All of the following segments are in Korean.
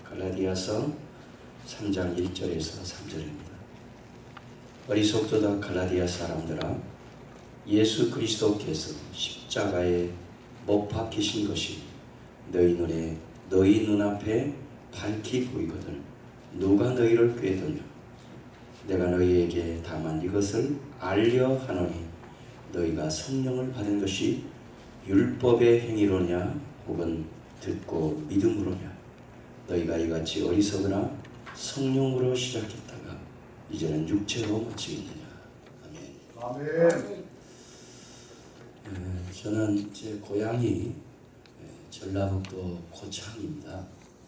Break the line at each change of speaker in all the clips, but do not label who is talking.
갈라디아서 3장 1절에서 3절입니다. 어리석도다 갈라디아 사람들아, 예수 그리스도께서 십자가에 못 박히신 것이 너희 눈앞에 밝히 보이거든 누가 너희를 꾀더냐. 내가 너희에게 다만 이것을 알려 하노니 너희가 성령을 받은 것이 율법의 행위로냐 혹은 듣고 믿음으로냐. 너희가 이같이 어리석으나 성령으로 시작했다가 이제는 육체로 마치겠느냐. 아멘.
아멘.
저는 제 고향이 전라북도 고창입니다.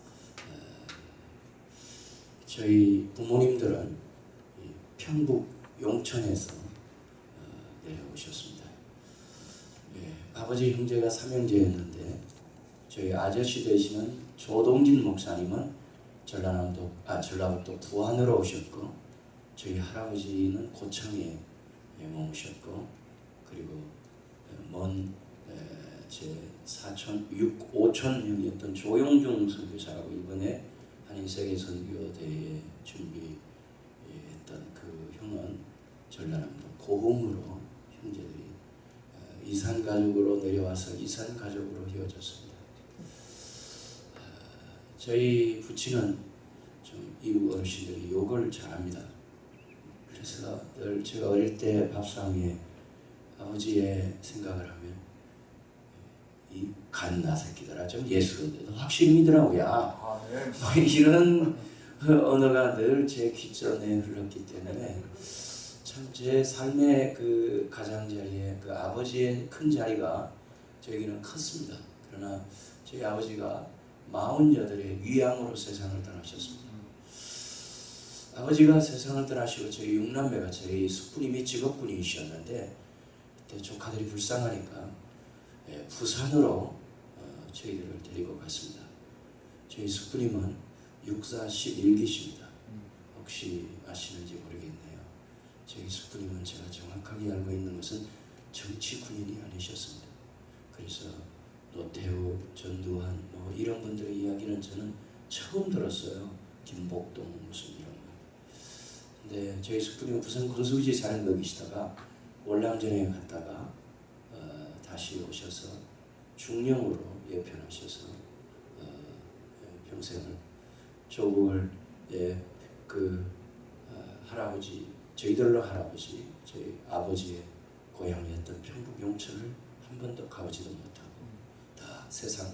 저희 부모님들은 평북 용천에서 내려오셨습니다. 아버지 형제가 삼형제였는데 저희 아저씨 되시는 조동진 목사님은 전라북도 부안으로 오셨고, 저희 할아버지는 고창에 머무셨고, 그리고 먼 제 사촌 5천 형이었던 조용중 선교사라고 이번에 한인세계 선교대회 준비했던 그 형은 전라남도 고흥으로 형제들이 이산 가족으로 내려와서 이산 가족으로 이어졌습니다. 저희 부친은 좀 이웃 어르신들이 욕을 잘합니다. 그래서 늘 제가 어릴 때 밥상 위에 아버지의 생각을 하면 이 갓나 새끼들아 좀 예수인데도 확실히 믿으라고야. 이런 언어가 늘 제 귓전에 흘렀기 때문에 참 제 삶의 그 가장자리에 그 아버지의 큰 자리가 저에게는 컸습니다. 그러나 저희 아버지가 48의 위암으로 세상을 떠나셨습니다. 아버지가 세상을 떠나시고 저희 6남매가 저희 숙부님이 직업군이셨는데 그때 조카들이 불쌍하니까 부산으로 저희들을 데리고 갔습니다. 저희 숙부님은 육사 11기십니다. 혹시 아시는지 모르겠네요. 저희 숙부님은 제가 정확하게 알고 있는 것은 정치 군인이 아니셨습니다. 그래서 노태우, 전두환 이런 분들의 이야기는 저는 처음 들었어요. 김복동 무슨 이런 거. 근데 저희 숙부님은 부산 군수지 사는 거 계시다가 월남전에 갔다가 다시 오셔서 중령으로 예편하셔서 평생을 조국을 할아버지, 저희들로 할아버지, 저희 아버지의 고향이었던 평북 용천을 한 번도 가보지도 못하고 다 세상을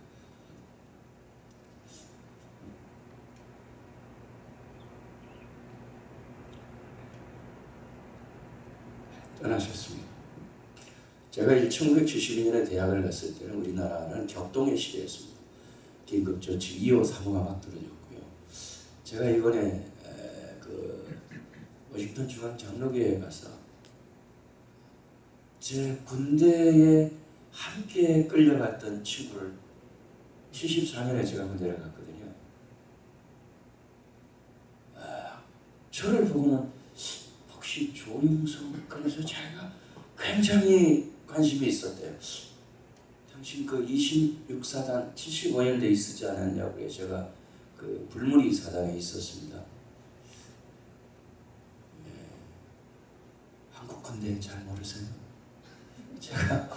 떠나셨습니다. 제가 1972년에 대학을 갔을 때는 우리나라는 격동의 시대였습니다. 긴급조치 2호, 3호가 막 떨어졌고요. 제가 이번에 워싱턴 중앙장로교회에 가서 제 군대에 함께 끌려갔던 친구를 74년에 제가 군대를 갔거든요. 저를 보고는 혹시 조용성, 그래서 제가 굉장히 관심이 있었대요. 당신 그 26사단 75년대 있었지 않았냐고. 제가 그 불무리 사단에 있었습니다. 한국 군대 잘 모르세요? 제가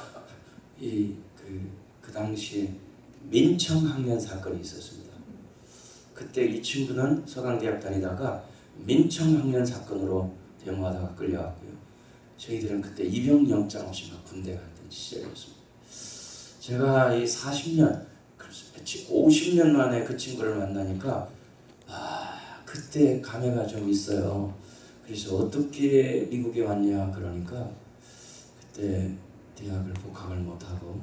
그 당시에 민청학년 사건이 있었습니다. 그때 이 친구는 서강대학 다니다가 민청학년 사건으로 데모하다가 끌려왔고요. 저희들은 그때 입영영장 없이 막 군대 갔던 시절이었습니다. 제가 이 40년, 50년 만에 그 친구를 만나니까 그때 감회가 좀 있어요. 그래서 어떻게 미국에 왔냐 그러니까 그때 대학을 복학을 못하고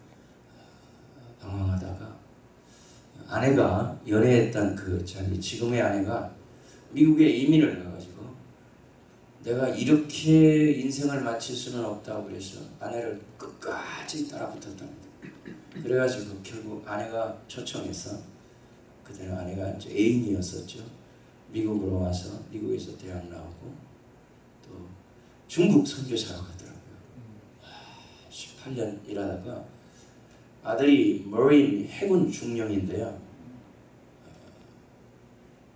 방황하다가 아내가 연애했던 지금의 아내가 미국에 이민을 가가지고 내가 이렇게 인생을 마칠 수는 없다고 그래서 아내를 끝까지 따라붙었답니다. 그래가지고 결국 아내가 초청해서, 그때는 아내가 이제 애인이었었죠. 미국으로 와서 미국에서 대학 나오고 또 중국 선교사로 가더라고요. 18년 일하다가 아들이 머린 해군 중령인데요.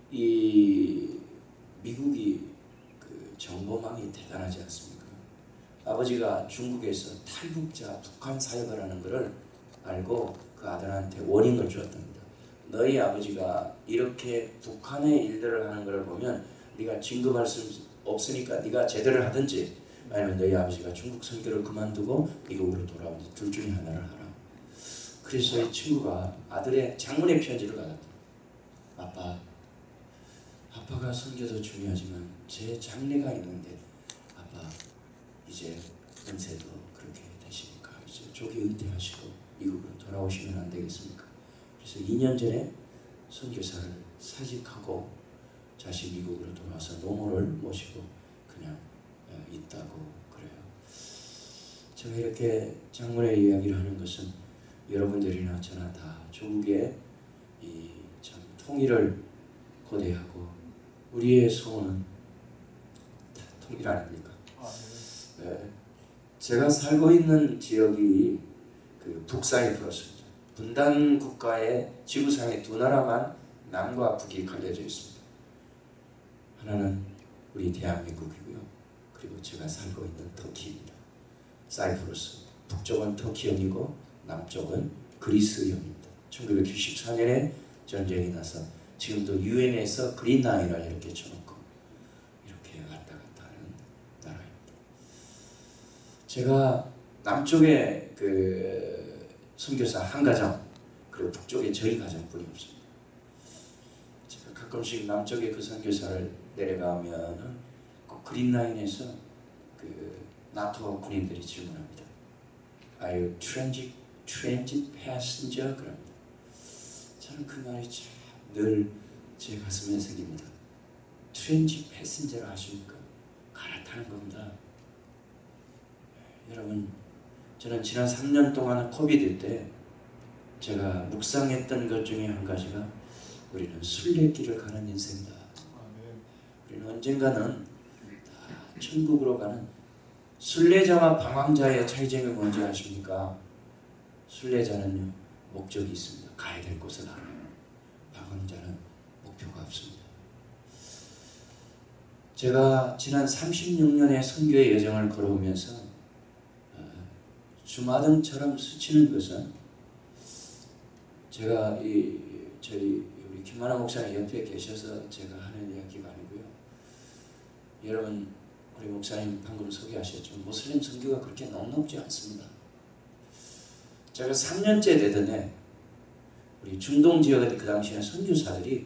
이 미국이 그 정보망이 대단하지 않습니까? 아버지가 중국에서 탈북자 북한 사역을 하는 것을 알고 그 아들한테 워닝을 주었답니다. 너희 아버지가 이렇게 북한의 일들을 하는 것을 보면 네가 진급할 수 없으니까 네가 제대를 하든지 아니면 너희 아버지가 중국 선교를 그만두고 미국으로 돌아오든지 둘 중에 하나를 하라. 그래서 이 친구가 아들의 장문의 편지를 받았다. 아빠가 선교도 중요하지만 제 장래가 있는데 아빠 이제 연세도 그렇게 되시니까 이제 조기 은퇴하시고 미국으로 돌아오시면 안 되겠습니까? 그래서 2년 전에 선교사를 사직하고 다시 미국으로 돌아와서 노모를 모시고 그냥 있다고 그래요. 제가 이렇게 장문의 이야기를 하는 것은 여러분들이나 저나 다 조국의 이 참 통일을 고대하고 우리의 소원은 다 통일 아닙니까? 네. 제가 살고 있는 지역이 그 북사이프러스입니다. 분단 국가의 지구상에 두 나라만 남과 북이 갈려져 있습니다. 하나는 우리 대한민국이고요. 그리고 제가 살고 있는 터키입니다. 사이프러스. 북쪽은 터키형이고 남쪽은 그리스형입니다. 1994년에 전쟁이 나서 지금도 유엔에서 그린라인을 이렇게 쳐놓고 이렇게 왔다 갔다 하는 나라입니다. 제가 남쪽에 그 선교사 한 가정 그리고 북쪽에 저희 가정뿐이 없습니다. 제가 가끔씩 남쪽에 그 선교사를 내려가면 그 그린라인에서 그 나토 군인들이 질문합니다. Are you transit passenger? 그럽니다. 저는 그 말이 참 늘 제 가슴에 새깁니다. 트렌지 패신저를 아십니까? 갈아타는 겁니다. 여러분, 저는 지난 3년 동안 코비드 때 제가 묵상했던 것 중에 한 가지가 우리는 순례길을 가는 인생이다. 우리는 언젠가는 다 천국으로 가는 순례자와 방황자의 차이점이 뭔지 아십니까? 순례자는요 목적이 있습니다. 가야 될 곳을 알아요. 방황자는 목표가 없습니다. 제가 지난 36년의 선교의 여정을 걸어오면서 주마등처럼 스치는 것은 제가 저희 우리 김만화 목사님 옆에 계셔서 제가 하는 이야기가 아니고요. 여러분 우리 목사님 방금 소개하셨지만 모슬림 선교가 그렇게 넉넉지 않습니다. 제가 3년째 되던 해 우리 중동 지역에 그 당시에 선교사들이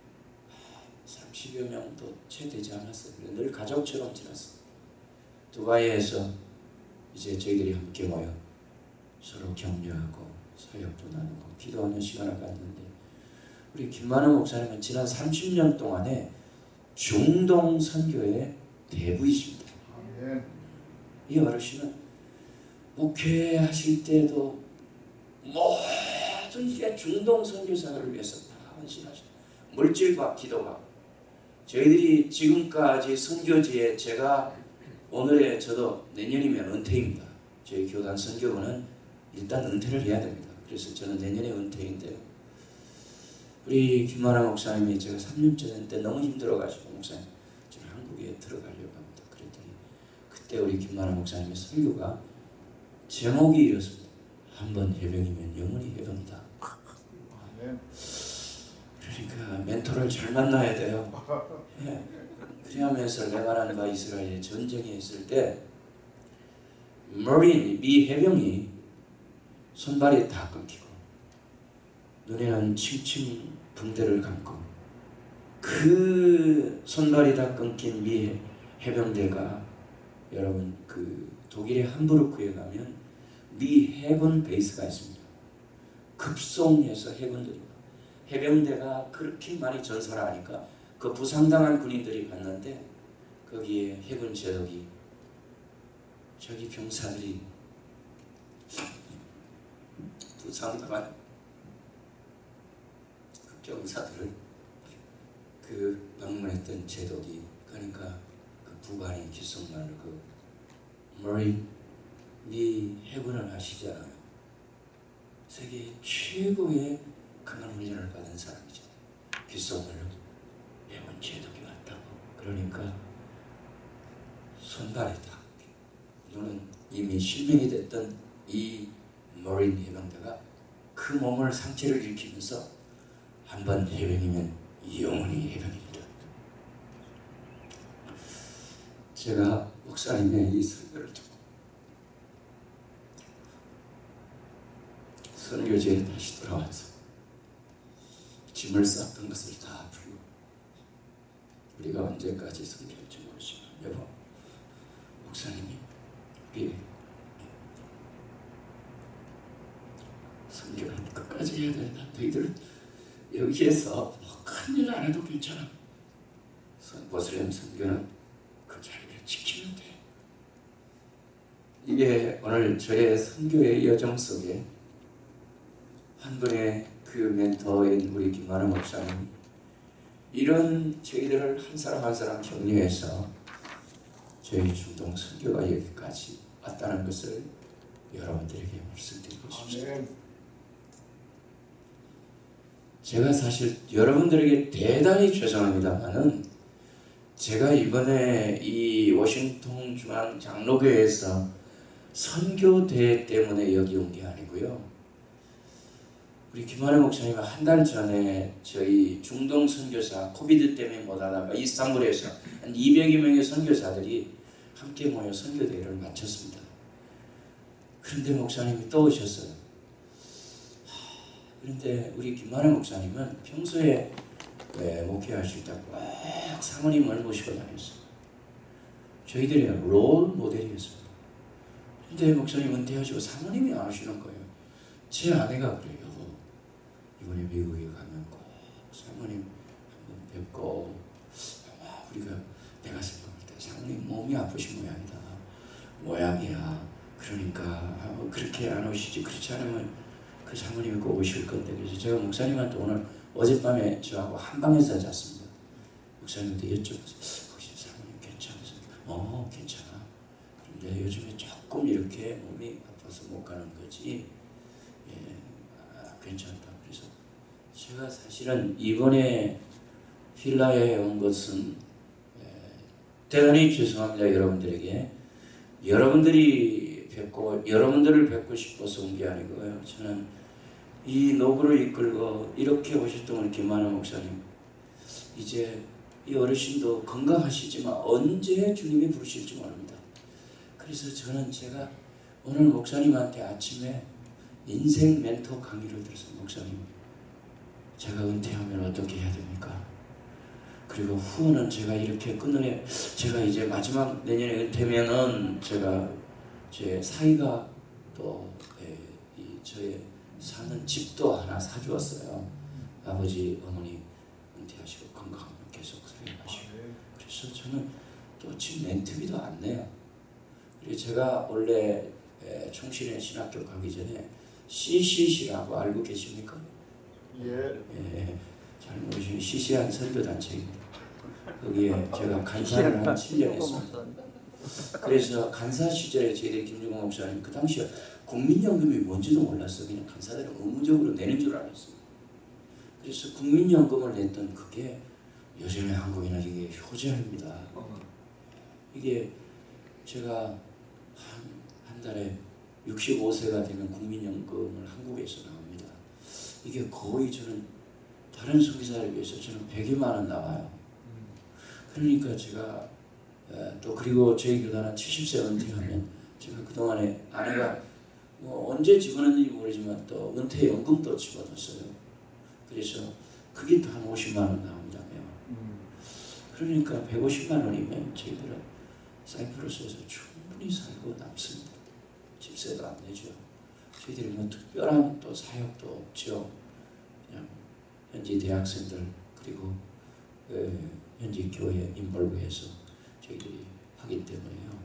30여 명도 채 되지 않았어요. 늘 가족처럼 지냈어요. 두바이에서 이제 저희들이 함께 모여 서로 격려하고 사역도 나누고 기도하는 시간을 갖는데 우리 김만호 목사님은 지난 30년 동안에 중동 선교의 대부이십니다. 이 어르신은 목회하실 때도 모든 게 중동 선교사를 위해서 다 헌신하셨어요. 물질과 기도가. 저희들이 지금까지 선교지에 제가 오늘의 저도 내년이면 은퇴입니다. 저희 교단 선교부는 일단 은퇴를 해야 됩니다. 그래서 저는 내년에 은퇴인데요. 우리 김만화 목사님이 제가 3년째 된 때 너무 힘들어가지고 목사님 저는 한국에 들어가려고 합니다. 그랬더니 그때 우리 김만화 목사님의 설교가 제목이 이렇습니다. 한번 해병이면 영원히 해병이다. 그러니까 멘토를 잘 만나야 돼요. 예. 그러면서 레바논과 이스라엘의 전쟁이 있을 때 미 해병이 손발이 다 끊기고 눈에는 칭칭 붕대를 감고 그 손발이 다 끊긴 미 해병대가 여러분 그 독일의 함부르크에 가면 미 해군 베이스가 있습니다. 급송해서 해병대가 그렇게 많이 전설을 하니까 그 부상당한 군인들이 갔는데 거기에 해군 제독이 저기 병사들이 부상당한 그 병사들을 그 방문했던 제독이 그러니까 그 부관이 귓속말로 그 머린 네 해군을 하시잖아요. 세계 최고의 강한 훈련을 받은 사람이죠. 귓속말로 그러니까 손발이 다 눈은 이미 실명이 됐던 이 머린 해병대가 그 몸을 상체를 일으키면서 한번 해병이면 영원히 해병입니다. 제가 목사님의 이 설교를 듣고 선교지에 다시 돌아와서 짐을 쌌던 것을 다 풀고 우리가 언제까지 선교할지 모르지만 여보, 목사님이 우리 선교를 끝까지 해야 된다. 너희들은 여기에서 뭐 큰일 안 해도 괜찮아. 모슬렘 선교는 그 자리를 지키면 돼. 이게 오늘 저의 선교의 여정 속에 한 분의 그 멘토인 우리 김만호 목사님 이런 저희들을 한 사람 한 사람 격려해서 저희 중동 선교가 여기까지 왔다는 것을 여러분들에게 말씀드리고 싶습니다. 제가 사실 여러분들에게 대단히 죄송합니다만은 제가 이번에 이 워싱턴 중앙 장로교회에서 선교대회 때문에 여기 온 게 아니고요. 우리 김만호 목사님 한 달 전에 저희 중동 선교사 코비드 때문에 못 하다가 이스탄불에서 한 200여 명의 선교사들이 함께 모여 선교대회를 마쳤습니다. 그런데 목사님이 또 오셨어요. 그런데 우리 김만호 목사님은 평소에 목회하실 때 꼭 사모님을 모시고 다녔어요. 저희들의 롤 모델이었어요. 그런데 목사님 은퇴하시고 사모님이 안 오시는 거예요. 제 아내가 그래요. 이번에 미국에 가면 꼭 사모님 한번 뵙고 아마 우리가 내가 생각할 때 사모님 몸이 아프신 모양이야. 그러니까 그렇게 안 오시지. 그렇지 않으면 그 사모님이 꼭 오실 건데. 그래서 제가 목사님한테 오늘 어젯밤에 저하고 한 방에서 잤습니다. 목사님한테 여쭤봤어요. 혹시 사모님 괜찮으세요? 괜찮아. 그런데 요즘에 조금 이렇게 몸이 아파서 못 가는 거지. 괜찮다. 그래서 제가 사실은 이번에 필라에 온 것은 대단히 죄송합니다. 여러분들에게. 여러분들이 뵙고 여러분들을 뵙고 싶어서 온 게 아니고요. 저는 이 노구를 이끌고 이렇게 오셨던 우리 김만호 목사님, 이제 이 어르신도 건강하시지만 언제 주님이 부르실지 모릅니다. 그래서 저는 제가 오늘 목사님한테 아침에 인생 멘토 강의를 들어서 목사님, 제가 은퇴하면 어떻게 해야 됩니까? 그리고 후원은 제가 이렇게 끊으려, 제가 이제 마지막 내년에 은퇴면은 제가 제 사위가 또 저의 사는 집도 하나 사주었어요. 아버지 어머니 은퇴하시고 건강하면 계속 살아가시고. 그래서 저는 또 집 렌트비도 안 내요. 그리고 제가 원래 총신의 신학교 가기 전에 CCC라고 알고 계십니까? 예. 잘 모르시는 시시한 선교단체입니다. 거기에 제가 간사를 한 7년 했습니다. 그래서 간사 시절에 저희들 김중호 목사님 그 당시에 국민연금이 뭔지도 몰랐어요. 그냥 간사들은 의무적으로 내는 줄 알았어요. 그래서 국민연금을 냈던 그게 요즘에 한국에는 이게 효자입니다. 이게 제가 한 달에 65세가 되면 국민연금을 한국에서 나옵니다. 이게 거의 저는 다른 선교사에 비해서 저는 100여만 원 나와요. 그러니까 제가 또 그리고 저희 교단은 70세 은퇴하면 제가 그동안에 아내가 뭐 언제 집어넣는지 모르지만 또 은퇴연금도 집어넣었어요. 그래서 그게 또 한 50만 원 나온다며. 그러니까 150만 원이면 저희들은 사이프러스에서 충분히 살고 남습니다. 집세도 안 내죠. 저희들이 뭐 특별한 또 사역도 없죠. 그냥 현지 대학생들 그리고 현지 교회 인볼브해서 저희들이 하기 때문에요.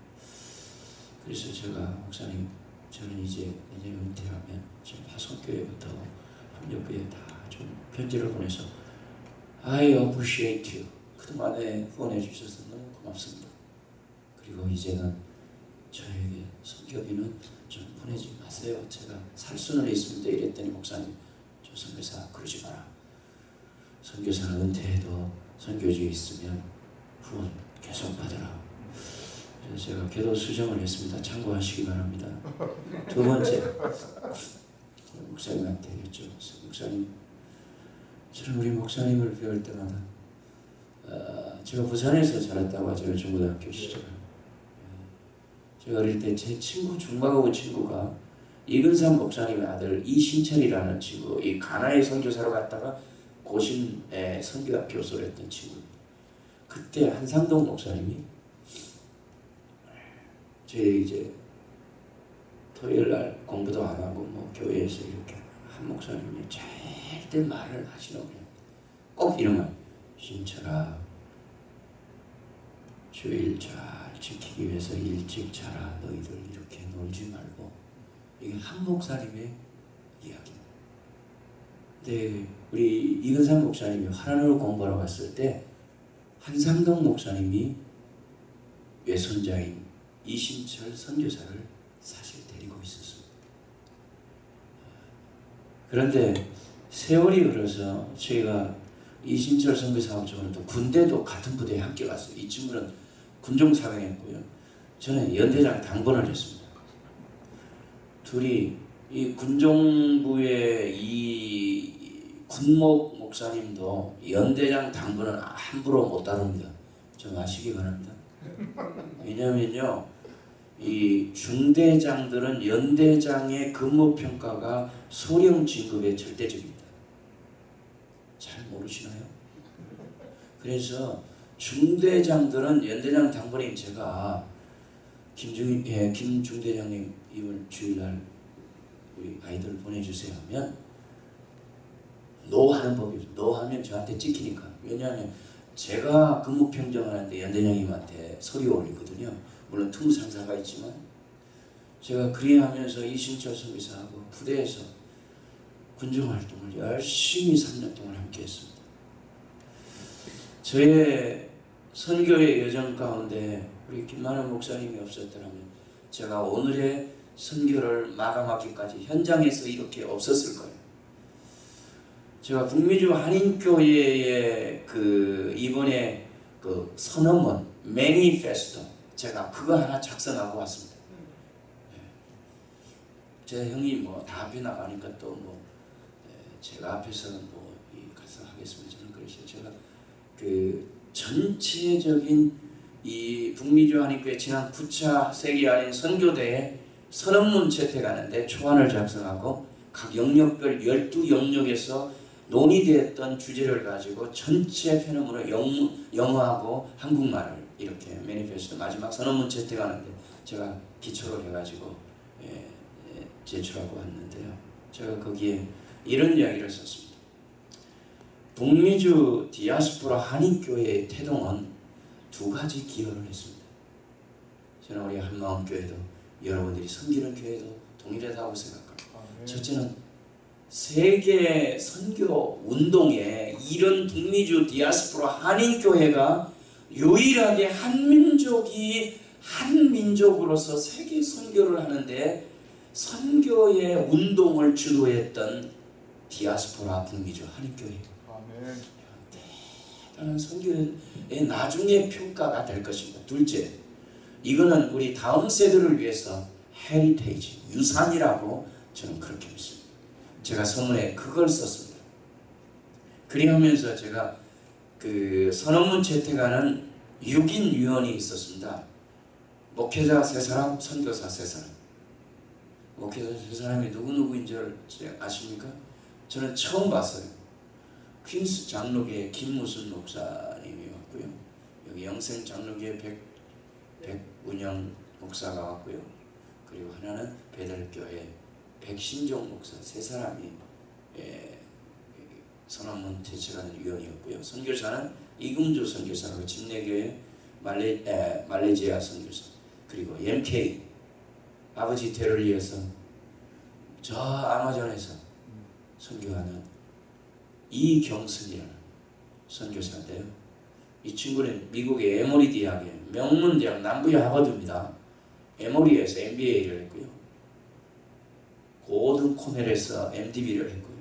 그래서 제가 목사님, 저는 이제 내년 은퇴하면 지금 화성교회부터 협력교회 다 좀 편지를 보내서 I appreciate you. 그동안에 후원해 주셔서 너무 고맙습니다. 그리고 이제는 저에게 선교비는 좀 보내지 마세요. 제가 살 수는 있습니다. 이랬더니 목사님, 저 선교사 그러지 마라. 선교사는 은퇴해도 선교지에 있으면 후원 계속 받으라. 그래서 제가 기도 수정을 했습니다. 참고하시기 바랍니다. 두 번째, 목사님한테 여쭤봤어요. 목사님, 저는 우리 목사님을 배울 때마다 제가 부산에서 자랐다고 하죠. 중고등학교 시절. 제가 어릴 때 제 친구, 중학교 친구가 이근삼 목사님의 아들 이신철이라는 친구, 이 가나에 선교사로 갔다가 고신에 선교학 교수를 했던 친구. 그때 한상동 목사님이 저희 이제 토요일 날 공부도 안 하고 뭐 교회에서 이렇게 한 목사님이 절대 말을 하시는 거예요. 꼭 이런 말. 신철아, 주일 잘 지키기 위해서 일찍 자라. 너희들 이렇게 놀지 말고. 이게 한 목사님의 이야기입니다. 근데 우리 이근삼 목사님이 화란으로 공부하러 갔을 때 한상동 목사님이 외손자인 이신철 선교사를 사실 데리고 있었습니다. 그런데 세월이 흘러서 저희가 이신철 선교사하고 저는 또 군대도 같은 부대에 함께 갔어요. 이 친구는 군종 사병했고요. 저는 연대장 당번을 했습니다. 둘이 이 군종부의 이 군목 목사님도 연대장 당번은 함부로 못 다룹니다. 좀 아시기 바랍니다. 왜냐면요, 이 중대장들은 연대장의 근무평가가 소령 진급에 절대적입니다. 잘 모르시나요? 그래서 중대장들은 연대장 당번인 제가 김 중대장님 이번 주일날 우리 아이들 보내주세요 하면 노 하는 법이죠. 노 하면 저한테 찍히니까. 왜냐하면 제가 근무 평정하는데 연대장님한테 서류 올리거든요. 물론 틈상사가 있지만 제가 그리하면서 이신철 선교사하고 부대에서 군중활동을 열심히 3년 동안 함께 했습니다. 저의 선교의 여정 가운데 우리 김만원 목사님이 없었더라면 제가 오늘의 선교를 마감하기까지 현장에서 이렇게 없었을 거예요. 제가 북미주 한인교회의 이번에 선언문 매니페스토 제가 그거 하나 작성하고 왔습니다. 제 형이 뭐 다 앞에 나가니까 또 뭐 제가 앞에서는 뭐 가서 하겠습니다. 저는 그래서 제가 전체적인 이 북미주 한인교회 지난 9차 세계 한인 선교대에 선언문 채택하는데 초안을 작성하고 각 영역별 12영역에서 논의되었던 주제를 가지고 전체 페노문을 영어하고 한국말을 이렇게 매니페스토 마지막 선언문 채택하는데 제가 기초로 해가지고 제출하고 왔는데요. 제가 거기에 이런 이야기를 썼습니다. 북미주 디아스포라 한인교회의 태동은 두 가지 기여를 했습니다. 저는 우리 한마음교회도 여러분들이 섬기는 교회도 동일하다고 생각합니다. 첫째는 세계 선교 운동에 이런 북미주 디아스포라 한인교회가 유일하게 한 민족으로서 세계 선교를 하는데 선교의 운동을 주도했던 디아스포라 북미주 한인교회. 대단한 선교의 나중에 평가가 될 것입니다. 둘째, 이거는 우리 다음 세대를 위해서 헤리테이지, 유산이라고 저는 그렇게 믿습니다. 제가 서문에 그걸 썼습니다. 그리하면서 제가 선언문 채택하는 6인 위원이 있었습니다. 목회자 3사람, 선교사 3사람. 목회자 3사람이 누구누구인 줄 아십니까? 저는 처음 봤어요. 퀸스 장로교회 김무순 목사님이 왔고요. 여기 영생 장로교회 백운영 목사가 왔고요. 그리고 하나는 베들교회 백신종 목사 3사람이 선언문 제출하는 위원이었고요. 선교사는 이금주 선교사로 진례교회 말레이시아 선교사, 그리고 MK 아버지 대를 이어서 저 아마존에서 선교하는 이경순이라는 선교사인데요. 이 친구는 미국의 에모리 대학의 명문대학 남부의 하버드입니다. 에모리에서 MBA를 했고요. 고등 코넬에서 MDB를 했고요.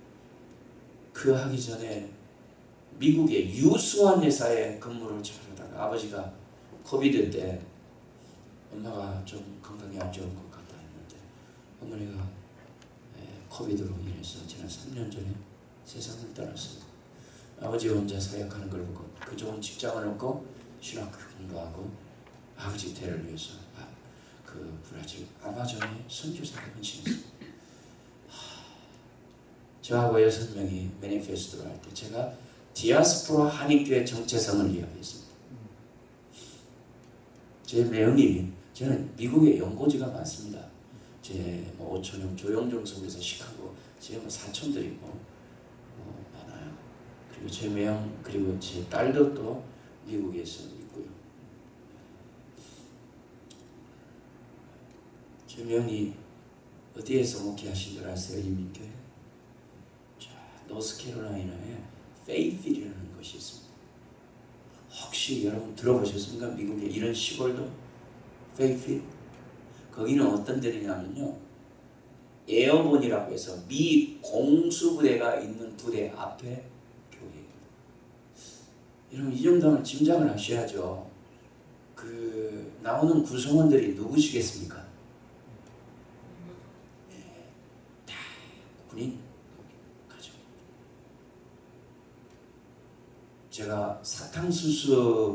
그 하기 전에 미국의 유수한 회사에 근무를 잘하다가 아버지가 코비드 때 엄마가 좀 건강이 안 좋은 것 같다 했는데 어머니가 코비드로 인해서 지난 3년 전에 세상을 떠났어요. 아버지 혼자 사역하는 걸 보고 그 좋은 직장을 얻고 신학 공부하고 아버지 대를 위해서 그 브라질 아마존에 선교사로 헌신했어요. 저하고 6명이 매니페스토를 할 때 제가 디아스포라 한인교회 정체성을 이야기했습니다. 제 내용이 저는 미국에 연고지가 많습니다. 제 오촌형 조영종 속에서 시카고 제 사촌들이 많아요. 그리고 제 매형 그리고 제 딸도 또 미국에서 있고요. 제 매형이 어디에서 목회하신 줄 아세요? 이민교회? 자, 노스캐롤라이나에 페이필이라는 것이 있습니다. 혹시 여러분 들어보셨습니까? 미국에 이런 시골도 페이필? 거기는 어떤 데냐면요, 에어본이라고 해서 미 공수부대가 있는 부대 앞에 교회예요. 여러분 이 정도는 짐작을 하셔야죠. 그 나오는 구성원들이 누구시겠습니까? 다 군인 가족. 제가 사탕수수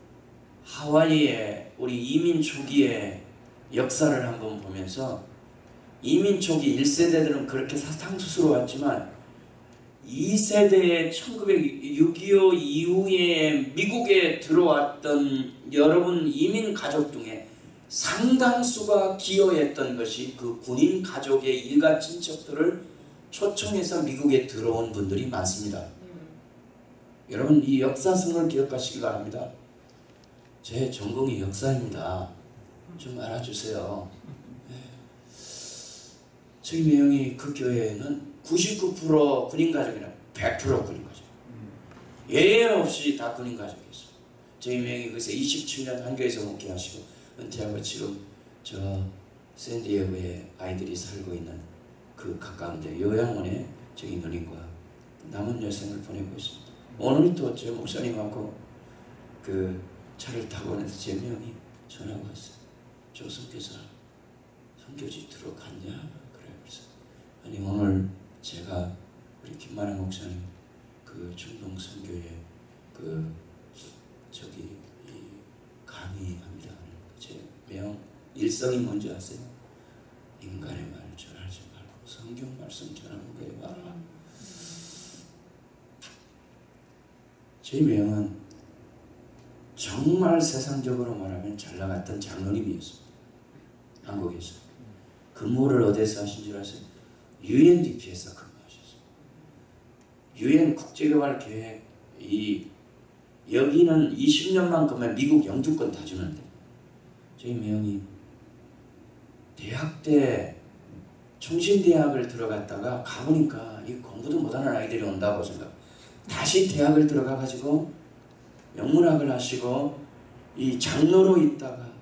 하와이의 우리 이민 초기의 역사를 한번 보면서 이민 초기 1세대들은 그렇게 사탕수수로 왔지만 2세대의 6.25 이후에 미국에 들어왔던 여러분 이민 가족 중에 상당수가 기여했던 것이 그 군인 가족의 일가 친척들을 초청해서 미국에 들어온 분들이 많습니다. 여러분 이 역사성을 기억하시기 바랍니다. 제 전공이 역사입니다. 좀 알아주세요. 저희 매형이 그 교회에는 99% 군인 가족이나 100% 군인 가족. 예외 없이 다 군인 가족이었어요. 저희 매형이 그래서 27년 한교에서 목회하시고 은퇴하고 지금 저 샌디에고에 아이들이 살고 있는 그 가까운데 요양원에 저희 누님과 남은 여생을 보내고 있습니다. 오늘 또 제 목사님하고 그 차를 타고 오면서 제 명이 전화가 왔어요. 조선교사 선교지 들어갔냐? 그래. 그래서 아니 오늘 제가 우리 김만환 목사님 그 중동 선교회 그 저기 강의합니다. 제 명 일성이 뭔지 아세요? 인간의 말을 전하지 말고 성경 말씀 전하는 거에 말아. 제 명은 정말 세상적으로 말하면 잘 나갔던 장로님이었습니다. 한국에서. 근무를 어디서 하신 줄 아세요? UNDP에서 근무하셨어요. UN 국제개발계획 여기는 20년만 그러면 미국 영주권 다 주는데 저희 매형이 대학 때 총신대학을 들어갔다가 가보니까 이 공부도 못하는 아이들이 온다고 생각. 다시 대학을 들어가 가지고 영문학을 하시고 이 장로로 있다가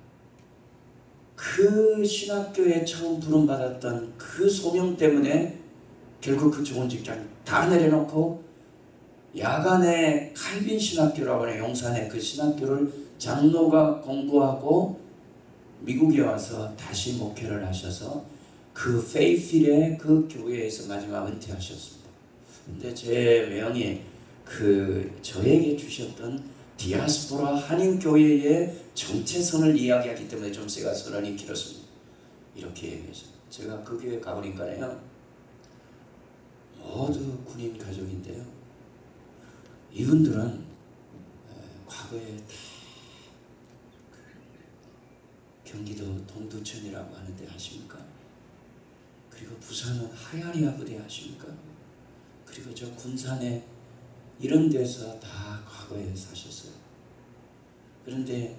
그 신학교에 처음 부름받았던 그 소명 때문에 결국 그 좋은 직장 다 내려놓고 야간에 칼빈 신학교라고 하는 용산의 그 신학교를 장로가 공부하고 미국에 와서 다시 목회를 하셔서 그 페이필의 그 교회에서 마지막 은퇴하셨습니다. 근데 제 매형이 그 저에게 주셨던 디아스포라 한인교회의 정체성을 이야기하기 때문에 좀 제가 선언이 길었습니다. 이렇게 얘기해서 제가 그 교회 가보니까요 모두 군인 가족인데요 이분들은 과거에 다 경기도 동두천이라고 하는데 아십니까? 그리고 부산은 하야리아 부대 아십니까? 그리고 저 군산에 이런 데서 다 과거에 사셨어요. 그런데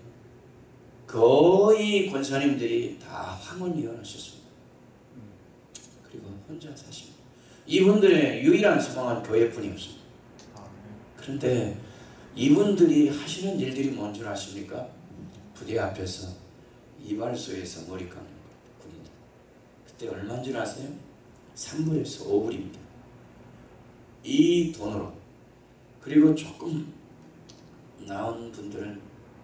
거의 권사님들이 다 황혼이혼하셨습니다. 그리고 혼자 사십니다. 이분들의 유일한 소망은 교회뿐이었습니다. 그런데 이분들이 하시는 일들이 뭔 줄 아십니까? 부대 앞에서 이발소에서 머리 감는 군인들. 그때 얼마인 줄 아세요? 3불에서 5불입니다. 이 돈으로 그리고 조금 나온 분들은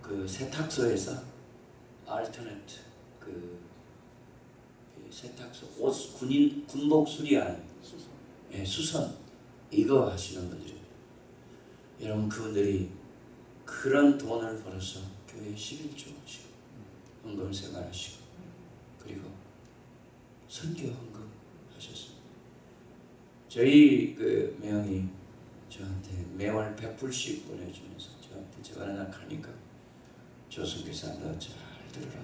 그 세탁소에서 알터네트 그 세탁소 옷 군복 수리하는 수선 이거 하시는 분들입니다. 여러분 그분들이 그런 돈을 벌어서 교회에 11조 하시고 헌금 생활하시고 그리고 선교 헌금 하셨습니다. 저희 그 매형이 저한테 매월 100불씩 보내주면서 저한테 제가 하나 가니까 조선교사 너 잘 들어라.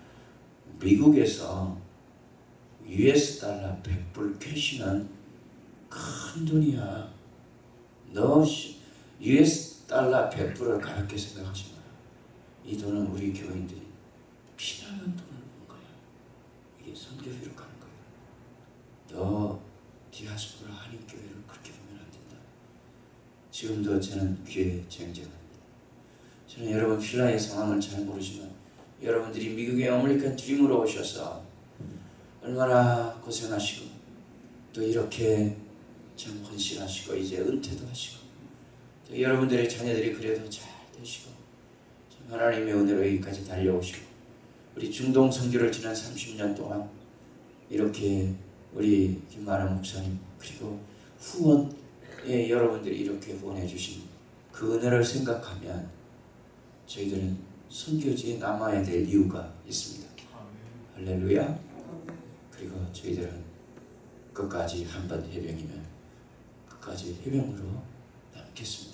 미국에서 US 달러 100불 캐시는 큰 돈이야. 너 US 달러 100불을 가볍게 생각하지 마라. 이 돈은 우리 교인들이 피나는 돈을 번 거야. 이게 선교비로 가는 거야. 너 디아스포라 한인교회를 그렇게 보면 안 된다. 지금도 저는 귀에 쟁쟁합니다. 저는 여러분 필라의 상황을 잘 모르지만 여러분들이 미국의 어메리칸 드림으로 오셔서 얼마나 고생하시고 또 이렇게 참 헌신하시고 이제 은퇴도 하시고 또 여러분들의 자녀들이 그래도 잘 되시고 참 하나님의 은혜로 여기까지 달려오시고 우리 중동 선교를 지난 30년 동안 이렇게 우리 김만환 목사님 그리고 후원에 여러분들이 이렇게 후원해 주신 그 은혜를 생각하면 저희들은 선교지에 남아야 될 이유가 있습니다. 할렐루야. 그리고 저희들은 끝까지 한번 해병이면 끝까지 해병으로 남겠습니다.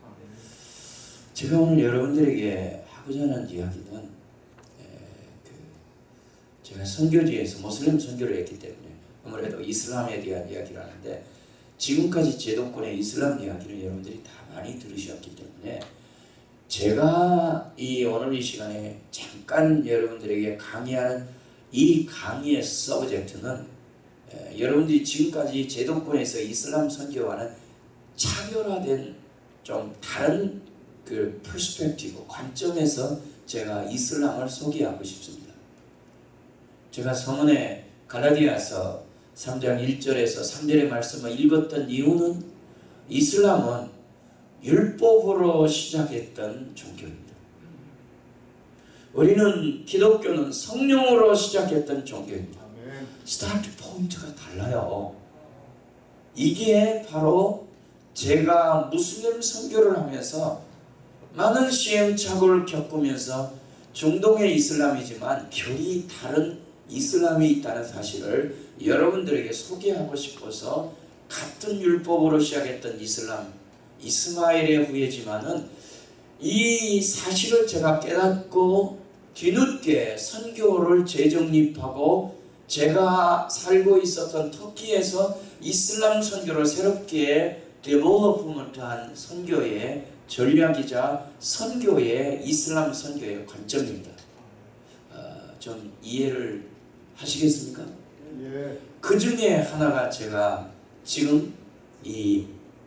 제가 오늘 여러분들에게 하고자 하는 이야기는 제가 선교지에서 모슬림 선교를 했기 때문에 아무래도 이슬람에 대한 이야기를 하는데 지금까지 제도권의 이슬람 이야기를 여러분들이 다 많이 들으셨기 때문에 제가 오늘 이 시간에 잠깐 여러분들에게 강의하는 이 강의의 서브젝트는 여러분들이 지금까지 제도권에서 이슬람 선교와는 차별화된 좀 다른 그 퍼스펙티브 관점에서 제가 이슬람을 소개하고 싶습니다. 제가 서문에 갈라디아서 3장 1절에서 3절의 말씀을 읽었던 이유는 이슬람은 율법으로 시작했던 종교입니다. 우리는 기독교는 성령으로 시작했던 종교입니다. 스타트 포인트가 달라요. 이게 바로 제가 무슬림 선교를 하면서 많은 시행착오를 겪으면서 중동의 이슬람이지만 결이 다른 이슬람이 있다는 사실을 여러분들에게 소개하고 싶어서 같은 율법으로 시작했던 이슬람 이스마엘의 후예지만은 이 사실을 제가 깨닫고 뒤늦게 선교를 재정립하고 제가 살고 있었던 터키에서 이슬람 선교를 새롭게 데벨롭먼트한 선교의 전략이자 선교의 이슬람 선교의 관점입니다. 좀 이해를 하시겠습니까? 예. 그 중에 하나가 제가 지금 이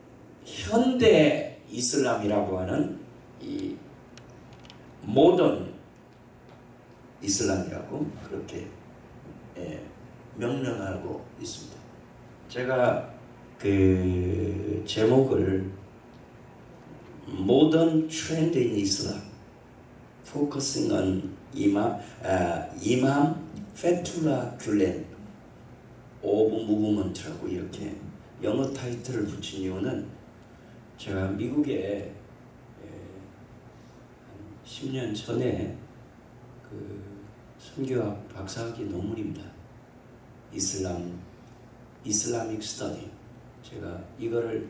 현대 이슬람이라고 하는 이 모던 이슬람이라고 그렇게 명명하고 있습니다. 제가 그 제목을 Modern Trend in Islam Focusing on Imam Fethullah Gulen of Movement라고 이렇게 영어 타이틀을 붙인 이유는 제가 미국에 10년 전에 그 선교학 박사학위 논문입니다. 이슬라믹 스터디. 제가 이거를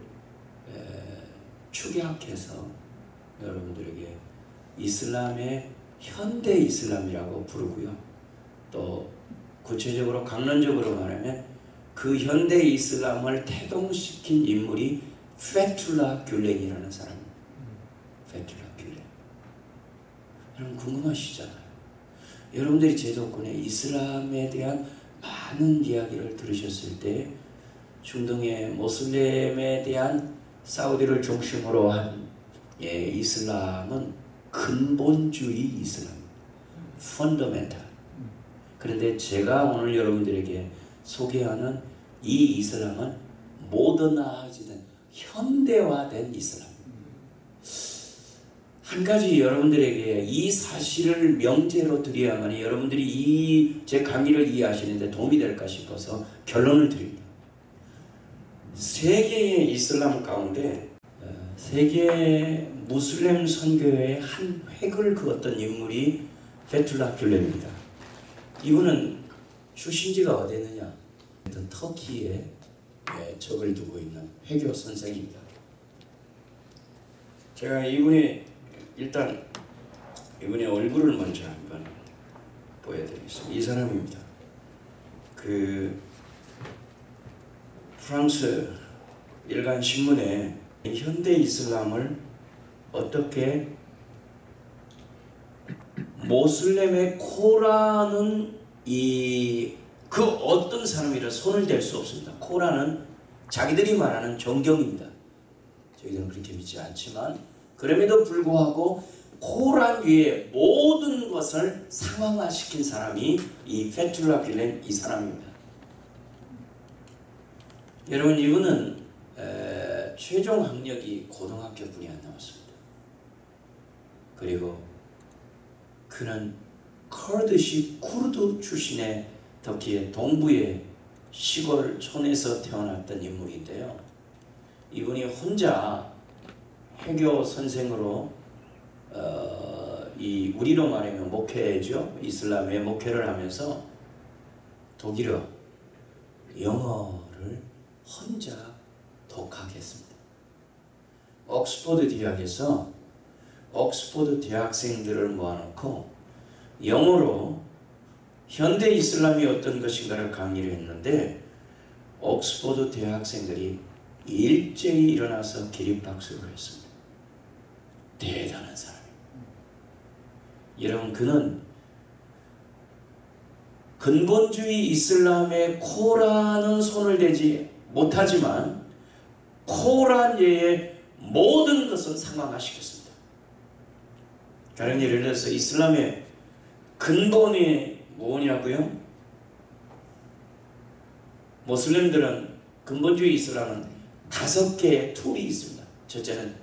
축약해서 여러분들에게 이슬람의 현대 이슬람이라고 부르고요. 또 구체적으로 강론적으로 말하면 그 현대 이슬람을 태동시킨 인물이 페툴라 귤렌이라는 사람입니다. 페툴라 귤렌. 여러분 궁금하시잖아요. 여러분들이 제도권의 이슬람에 대한 많은 이야기를 들으셨을 때 중동의 모슬렘에 대한 사우디를 중심으로 한 이슬람은 근본주의 이슬람, 펀더멘탈. 그런데 제가 오늘 여러분들에게 소개하는 이 이슬람은 모더나이즈된 현대화된 이슬람. 한 가지 여러분들에게 이 사실을 명제로 드려야만 여러분들이 이 제 강의를 이해하시는데 도움이 될까 싶어서 결론을 드립니다. 세계의 이슬람 가운데 세계 무슬림 선교의 한 획을 그었던 인물이 페툴라 귤렌입니다. 이분은 출신지가 어디였느냐? 터키에 적을 두고 있는 회교 선생입니다. 제가 이분의 얼굴을 먼저 한번 보여드리겠습니다. 이 사람입니다. 프랑스 일간 신문에 현대 이슬람을 어떻게 모슬렘의 코란은 그 어떤 사람이라 손을 댈 수 없습니다. 코란은 자기들이 말하는 정경입니다. 저희들은 그렇게 믿지 않지만 그럼에도 불구하고 코란 위에 모든 것을 상황화시킨 사람이 이 페툴라 귤렌 이 사람입니다. 여러분 이분은 최종 학력이 고등학교뿐이 안 나왔습니다. 그리고 그는 쿠르드 출신의 터키의 동부의 시골 촌에서 태어났던 인물인데요. 이분이 혼자 회교 선생으로 우리로 말하면 목회죠. 이슬람의 목회를 하면서 독일어, 영어를 혼자 독학했습니다. 옥스퍼드 대학생들을 모아놓고 영어로 현대 이슬람이 어떤 것인가를 강의를 했는데 옥스퍼드 대학생들이 일제히 일어나서 기립박수를 했습니다. 대단한 사람입니다. 여러분 그는 근본주의 이슬람의 코란은 손을 대지 못하지만 코란 외의 모든 것은 상황화시켰습니다. 다른 예를 들어서 이슬람의 근본이 뭐냐고요? 모슬림들은 근본주의 이슬람은 5개의 툴이 있습니다. 첫째는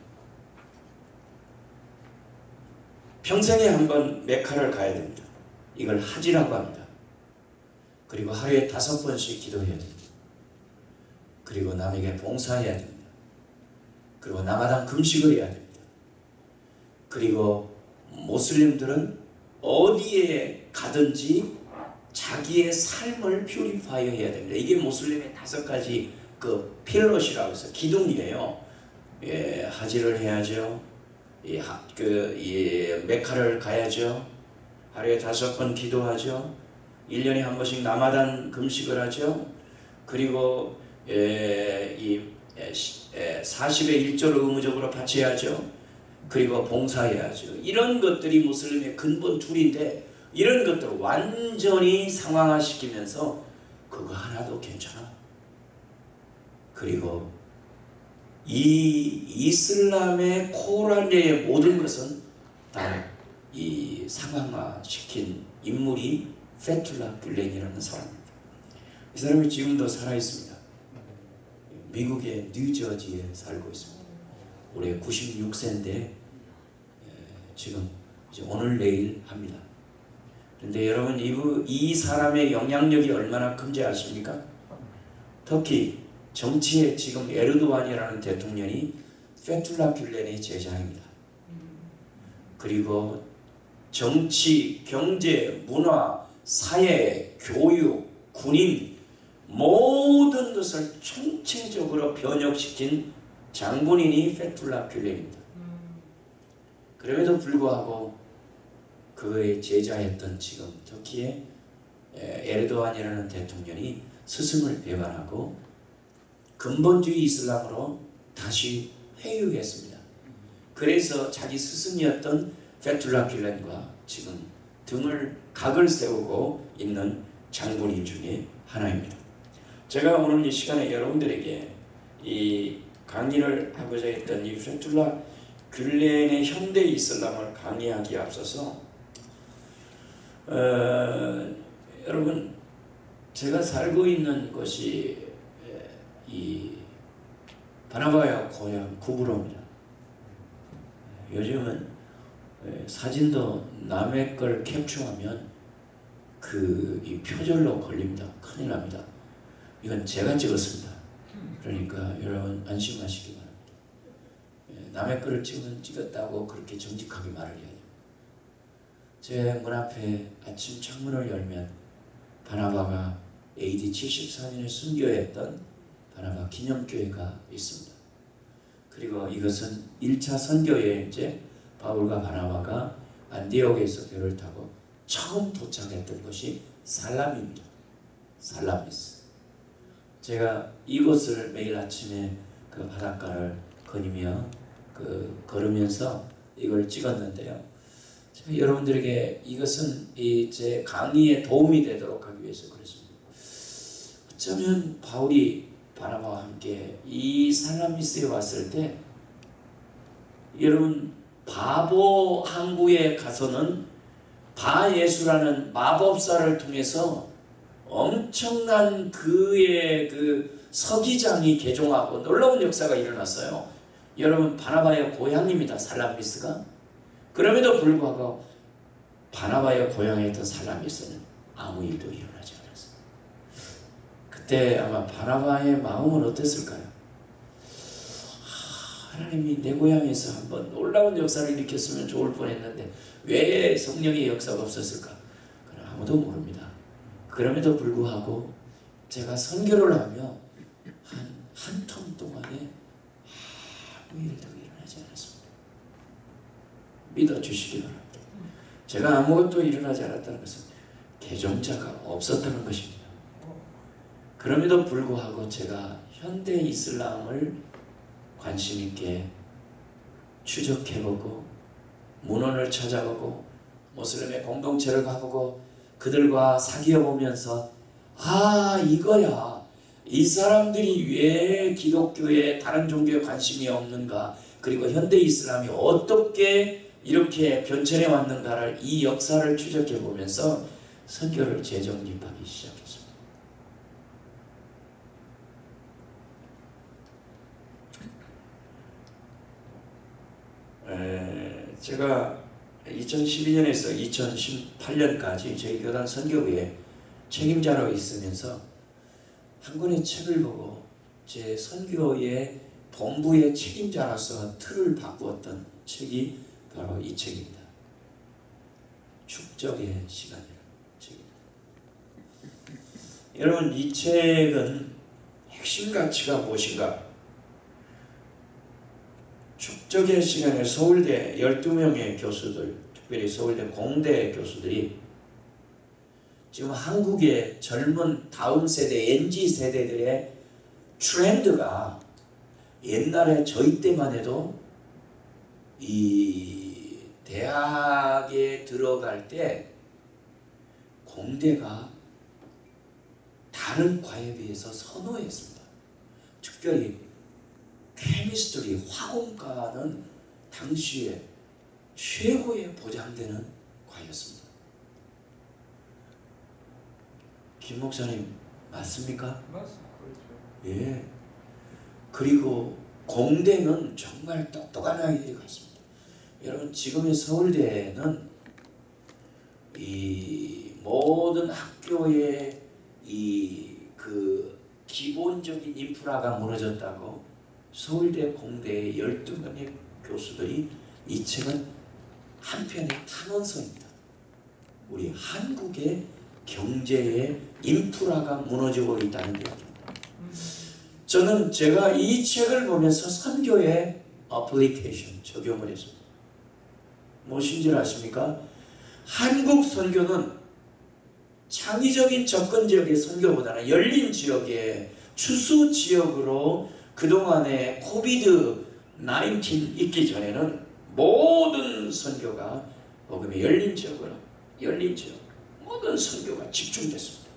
평생에 한 번 메카를 가야 됩니다. 이걸 하지라고 합니다. 그리고 하루에 5번씩 기도해야 됩니다. 그리고 남에게 봉사해야 됩니다. 그리고 라마단 금식을 해야 됩니다. 그리고 모슬림들은 어디에 가든지 자기의 삶을 퓨리파이어 해야 됩니다. 이게 모슬림의 5가지 필럿이라고 해서 기둥이에요. 하지를 해야죠. 메카를 가야죠. 하루에 5번 기도하죠. 1년에 한 번씩 라마단 금식을 하죠. 그리고 40의 1조를 의무적으로 바쳐야죠. 그리고 봉사해야죠. 이런 것들이 무슬림의 근본 툴인데 이런 것들을 완전히 상황화시키면서 그거 하나도 괜찮아. 그리고 이 이슬람의 코란의 모든 것은 다 이 상황화시킨 인물이 페툴라 귤렌이라는 사람입니다. 이 사람이 지금도 살아있습니다. 미국의 뉴저지에 살고 있습니다. 올해 96세인데 지금 이제 오늘 내일 합니다. 그런데 여러분 이 사람의 영향력이 얼마나 큰지 아십니까? 터키 정치에 지금 에르도안이라는 대통령이 페툴라 귤렌의 제자입니다. 그리고 정치, 경제, 문화, 사회, 교육, 군인 모든 것을 총체적으로 변혁시킨 장본인이 페툴라 귤렌입니다. 그럼에도 불구하고 그의 제자였던 지금 터키의 에르도안이라는 대통령이 스승을 배반하고 근본주의 이슬람으로 다시 회유했습니다. 그래서 자기 스승이었던 페툴라 귤렌과 지금 각을 세우고 있는 장본인 중에 하나입니다. 제가 오늘 이 시간에 여러분들에게 이 강의를 하고자 했던 이 페툴라 귤렌의 현대 이슬람을 강의하기에 앞서서 여러분 제가 살고 있는 곳이 이 바나바야 고향 구브로입니다. 요즘은 사진도 남의 걸 캡처하면 이 표절로 걸립니다. 큰일 납니다. 이건 제가 찍었습니다. 그러니까 여러분 안심하시기 바랍니다. 남의 거를 찍었다고 그렇게 정직하게 말을 해야 돼요. 제 문 앞에 아침 창문을 열면 바나바가 AD 74년에 순교했던 바나바 기념교회가 있습니다. 그리고 이것은 1차 선교여행제 바울과 바나바가 안디옥에서 배를 타고 처음 도착했던 곳이 살람입니다. 살라미스. 제가 이곳을 매일 아침에 그 바닷가를 거니며 걸으면서 이걸 찍었는데요. 제가 여러분들에게 이것은 제 강의에 도움이 되도록 하기 위해서 그랬습니다. 어쩌면 바울이 바나바와 함께 이 살라미스에 왔을 때 여러분 바보 항구에 가서는 바예수라는 마법사를 통해서 엄청난 그의 서기장이 개종하고 놀라운 역사가 일어났어요. 여러분 바나바의 고향입니다. 살라미스가. 그럼에도 불구하고 바나바의 고향이었던 살라미스는 아무 일도 일어나지 않았어요. 그때 아마 바나바의 마음은 어땠을까요? 하나님이 내 고향에서 한번 놀라운 역사를 일으켰으면 좋을 뻔했는데 왜 성령의 역사가 없었을까? 그건 아무도 모릅니다. 그럼에도 불구하고 제가 선교를 하며 한 텀 동안에 아무 일도 일어나지 않았습니다. 믿어주시기 바랍니다. 제가 아무것도 일어나지 않았다는 것은 개종자가 없었다는 것입니다. 그럼에도 불구하고 제가 현대 이슬람을 관심 있게 추적해보고 문헌을 찾아보고 모슬림의 공동체를 가보고 그들과 사귀어보면서 이거야. 이 사람들이 왜 기독교에 다른 종교에 관심이 없는가, 그리고 현대 이슬람이 어떻게 이렇게 변천해 왔는가를 이 역사를 추적해보면서 선교를 재정립하기 시작했습니다. 제가 2012년에서 2018년까지 저희 교단 선교부에 책임자로 있으면서 한 권의 책을 보고 제 선교의 본부의 책임자로서 틀을 바꾸었던 책이 바로 이 책입니다. 축적의 시간이라는 책입니다. 여러분 이 책은 핵심 가치가 무엇인가? 축적의 시간에 서울대 12명의 교수들, 특별히 서울대 공대 교수들이 지금 한국의 젊은 다음 세대, MZ 세대들의 트렌드가 옛날에 저희 때만 해도 이 대학에 들어갈 때 공대가 다른 과에 비해서 선호했습니다. 특별히 케미스트리, 화공과는 당시에 최고의 보장되는 과였습니다. 김 목사님 맞습니까?
맞습니다. 그렇죠.
예. 그리고 공대는 정말 똑똑한 아이들이 갔습니다. 여러분 지금의 서울대는 이 모든 학교의 기본적인 인프라가 무너졌다고 서울대 공대의 12명의 교수들이 이 책은 한편의 탄원서입니다. 우리 한국의 경제의 인프라가 무너지고 있다는 이야기입니다. 저는 제가 이 책을 보면서 선교의 어플리케이션, 적용을 했습니다. 무엇인지 아십니까? 한국 선교는 창의적인 접근지역의 선교보다는 열린 지역의 추수 지역으로 그동안에 코비드-19 있기 전에는 모든 선교가 복음의 열린 지역으로, 열린 지역, 모든 선교가 집중됐습니다.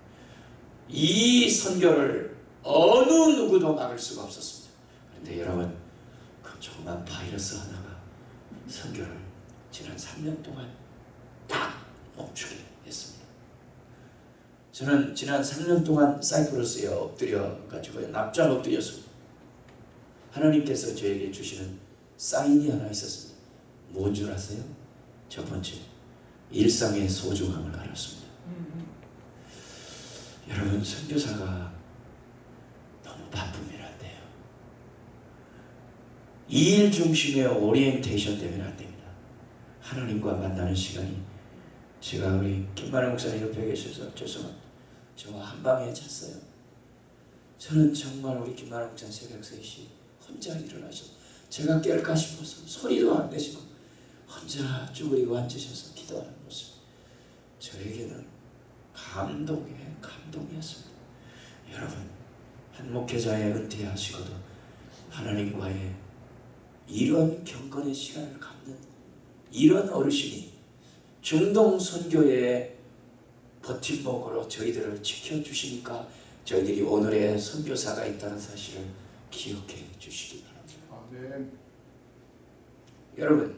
이 선교를 어느 누구도 막을 수가 없었습니다. 그런데 여러분, 그 조그만 바이러스 하나가 선교를 지난 3년 동안 딱 멈추게 했습니다. 저는 지난 3년 동안 사이프러스에 엎드려가지고 납작 엎드렸습니다. 하나님께서 저에게 주시는 사인이 하나 있었습니다. 뭔 줄 아세요? 첫 번째, 일상의 소중함을 알았습니다. 여러분, 선교사가 너무 바쁘면 안 돼요. 일 중심의 오리엔테이션 되면 안 됩니다. 하나님과 만나는 시간이, 제가 우리 김만영 목사님 옆에 계셔서 죄송합니다. 저와 한 방에 잤어요. 저는 정말 우리 김만영 목사님 새벽 3시 혼자 일어나셔서 제가 깰까 싶어서 소리도 안 내시고 혼자 쭈그리고 앉으셔서 기도하는 모습, 저에게는 감동이었습니다. 여러분, 한 목회자의 은퇴하시고도 하나님과의 이런 경건의 시간을 갖는 이런 어르신이 중동 선교의 버팀목으로 저희들을 지켜주시니까 저희들이 오늘의 선교사가 있다는 사실을 기억해 주시기 바랍니다. 네. 여러분,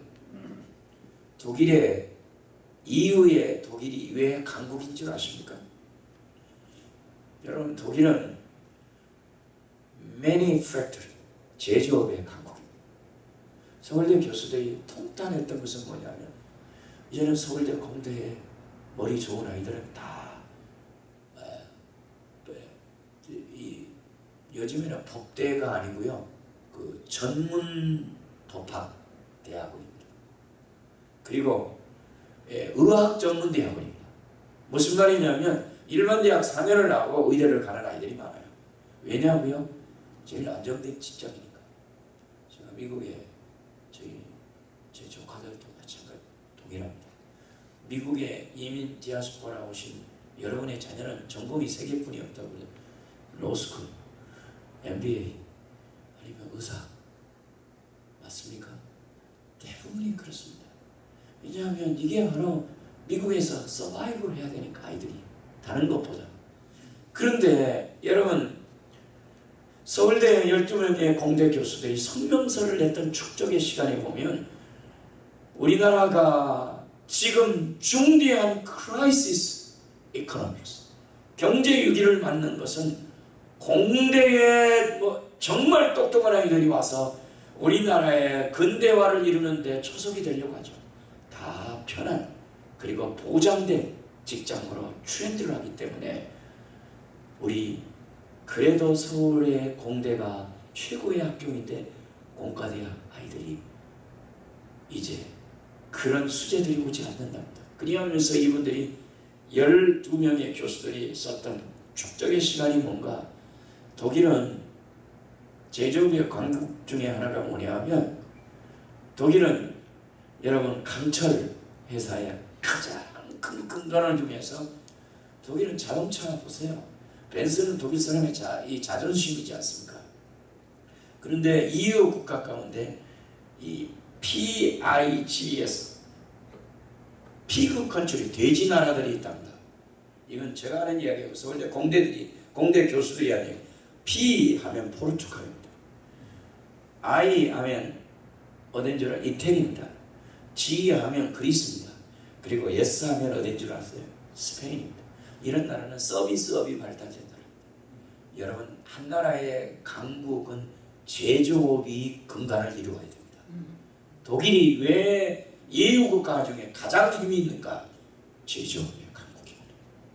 독일의 이후에 독일이 왜 강국인 줄 아십니까? 여러분, 독일은 manufacturing, 제조업의 강국입니다. 서울대 교수들이 통탄했던 것은 뭐냐면, 이제는 서울대 공대에 머리 좋은 아이들은 다 요즘에는 법대가 아니고요, 그 전문 법학 대학원입니다. 그리고 의학 전문 대학원입니다. 무슨 말이냐면 일반 대학 4년을 나오고 의대를 가는 아이들이 많아요. 왜냐고요? 제일 안정된 직장이니까. 제가 미국에 제 조카들도 마찬가지 동일합니다. 미국에 이민 디아스포라 오신 여러분의 자녀는 전공이 3개뿐이 없다고 그래요. 로스쿨, MBA, 아니면 의사. 맞습니까? 대부분이 그렇습니다. 왜냐하면 이게 바로 미국에서 서바이브를 해야 되니까, 아이들이 다른 것보다. 그런데 여러분, 서울대 12명의 공대 교수들이 성명서를 냈던 축적의 시간에 보면 우리나라가 지금 중대한 크라이시스 이코노믹스, 경제 위기를 맞는 것은 공대에 정말 똑똑한 아이들이 와서 우리나라의 근대화를 이루는데 초석이 되려고 하죠. 다 편한, 그리고 보장된 직장으로 트렌드를 하기 때문에 우리 그래도 서울의 공대가 최고의 학교인데 공과대학 아이들이 이제 그런 수재들이 오지 않는답니다. 그리하면서 이분들이 12명의 교수들이 썼던 축적의 시간이 뭔가, 독일은 제조업의 강국 중에 하나가 뭐냐면, 독일은 여러분 강철 회사의 가장 큰 근간을 중에서 독일은 자동차 보세요. 벤츠는 독일 사람의 자존심이지 않습니까? 그런데 EU 국가 가운데 이 PIGS, 피그 컨트리, 돼지 나라들이 있답니다. 이건 제가 하는 이야기고 서울대 공대 교수들이 아니에요. P 하면 포르투갈입니다. I 하면 어딘 줄 알아요? 이태리입니다. G 하면 그리스입니다. 그리고 S 하면 어딘 줄 아세요? 스페인입니다. 이런 나라는 서비스업이 발달된 나라입니다. 여러분, 한 나라의 강국은 제조업이 근간을 이루어야 됩니다. 독일이 왜 EU 국가 중에 가장 힘이 있는가? 제조업의 강국입니다.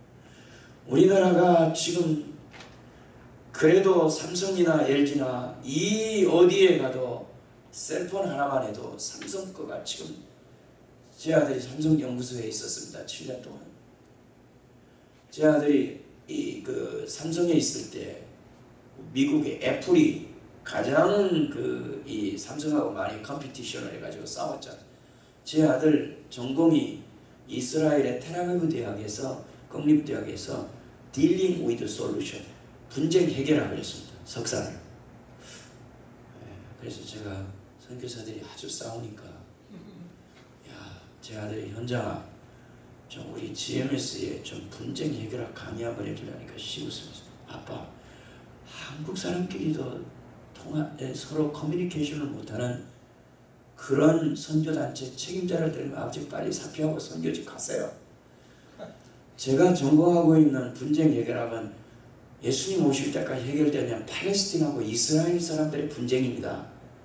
우리나라가 지금 그래도 삼성이나 LG나 이 어디에 가도 셀폰 하나만 해도 삼성 거가, 지금 제 아들이 삼성 연구소에 있었습니다. 7년 동안. 제 아들이 그 삼성에 있을 때 미국의 애플이 가장 이 삼성하고 많이 컴피티션을 해가지고 싸웠잖아요. 제 아들 전공이 이스라엘의 텔아비브 대학에서, 국립대학에서 Dealing with Solution, 분쟁 해결학을 했습니다. 석사를. 그래서 제가 선교사들이 아주 싸우니까, 야, 제 아들이 현장아, 좀 우리 GMS에 좀 분쟁 해결학 강의 한번 해주려니까 씌웃으면서, 아빠, 한국 사람끼리도 서로 커뮤니케이션을 못하는 그런 선교단체 책임자를 들면 아버지 빨리 사표하고 선교지 가세요. 제가 전공하고 있는 분쟁 해결학은 예수님 오실 때까지 해결되면 팔레스틴하고 이스라엘 사람들의 분쟁입니다.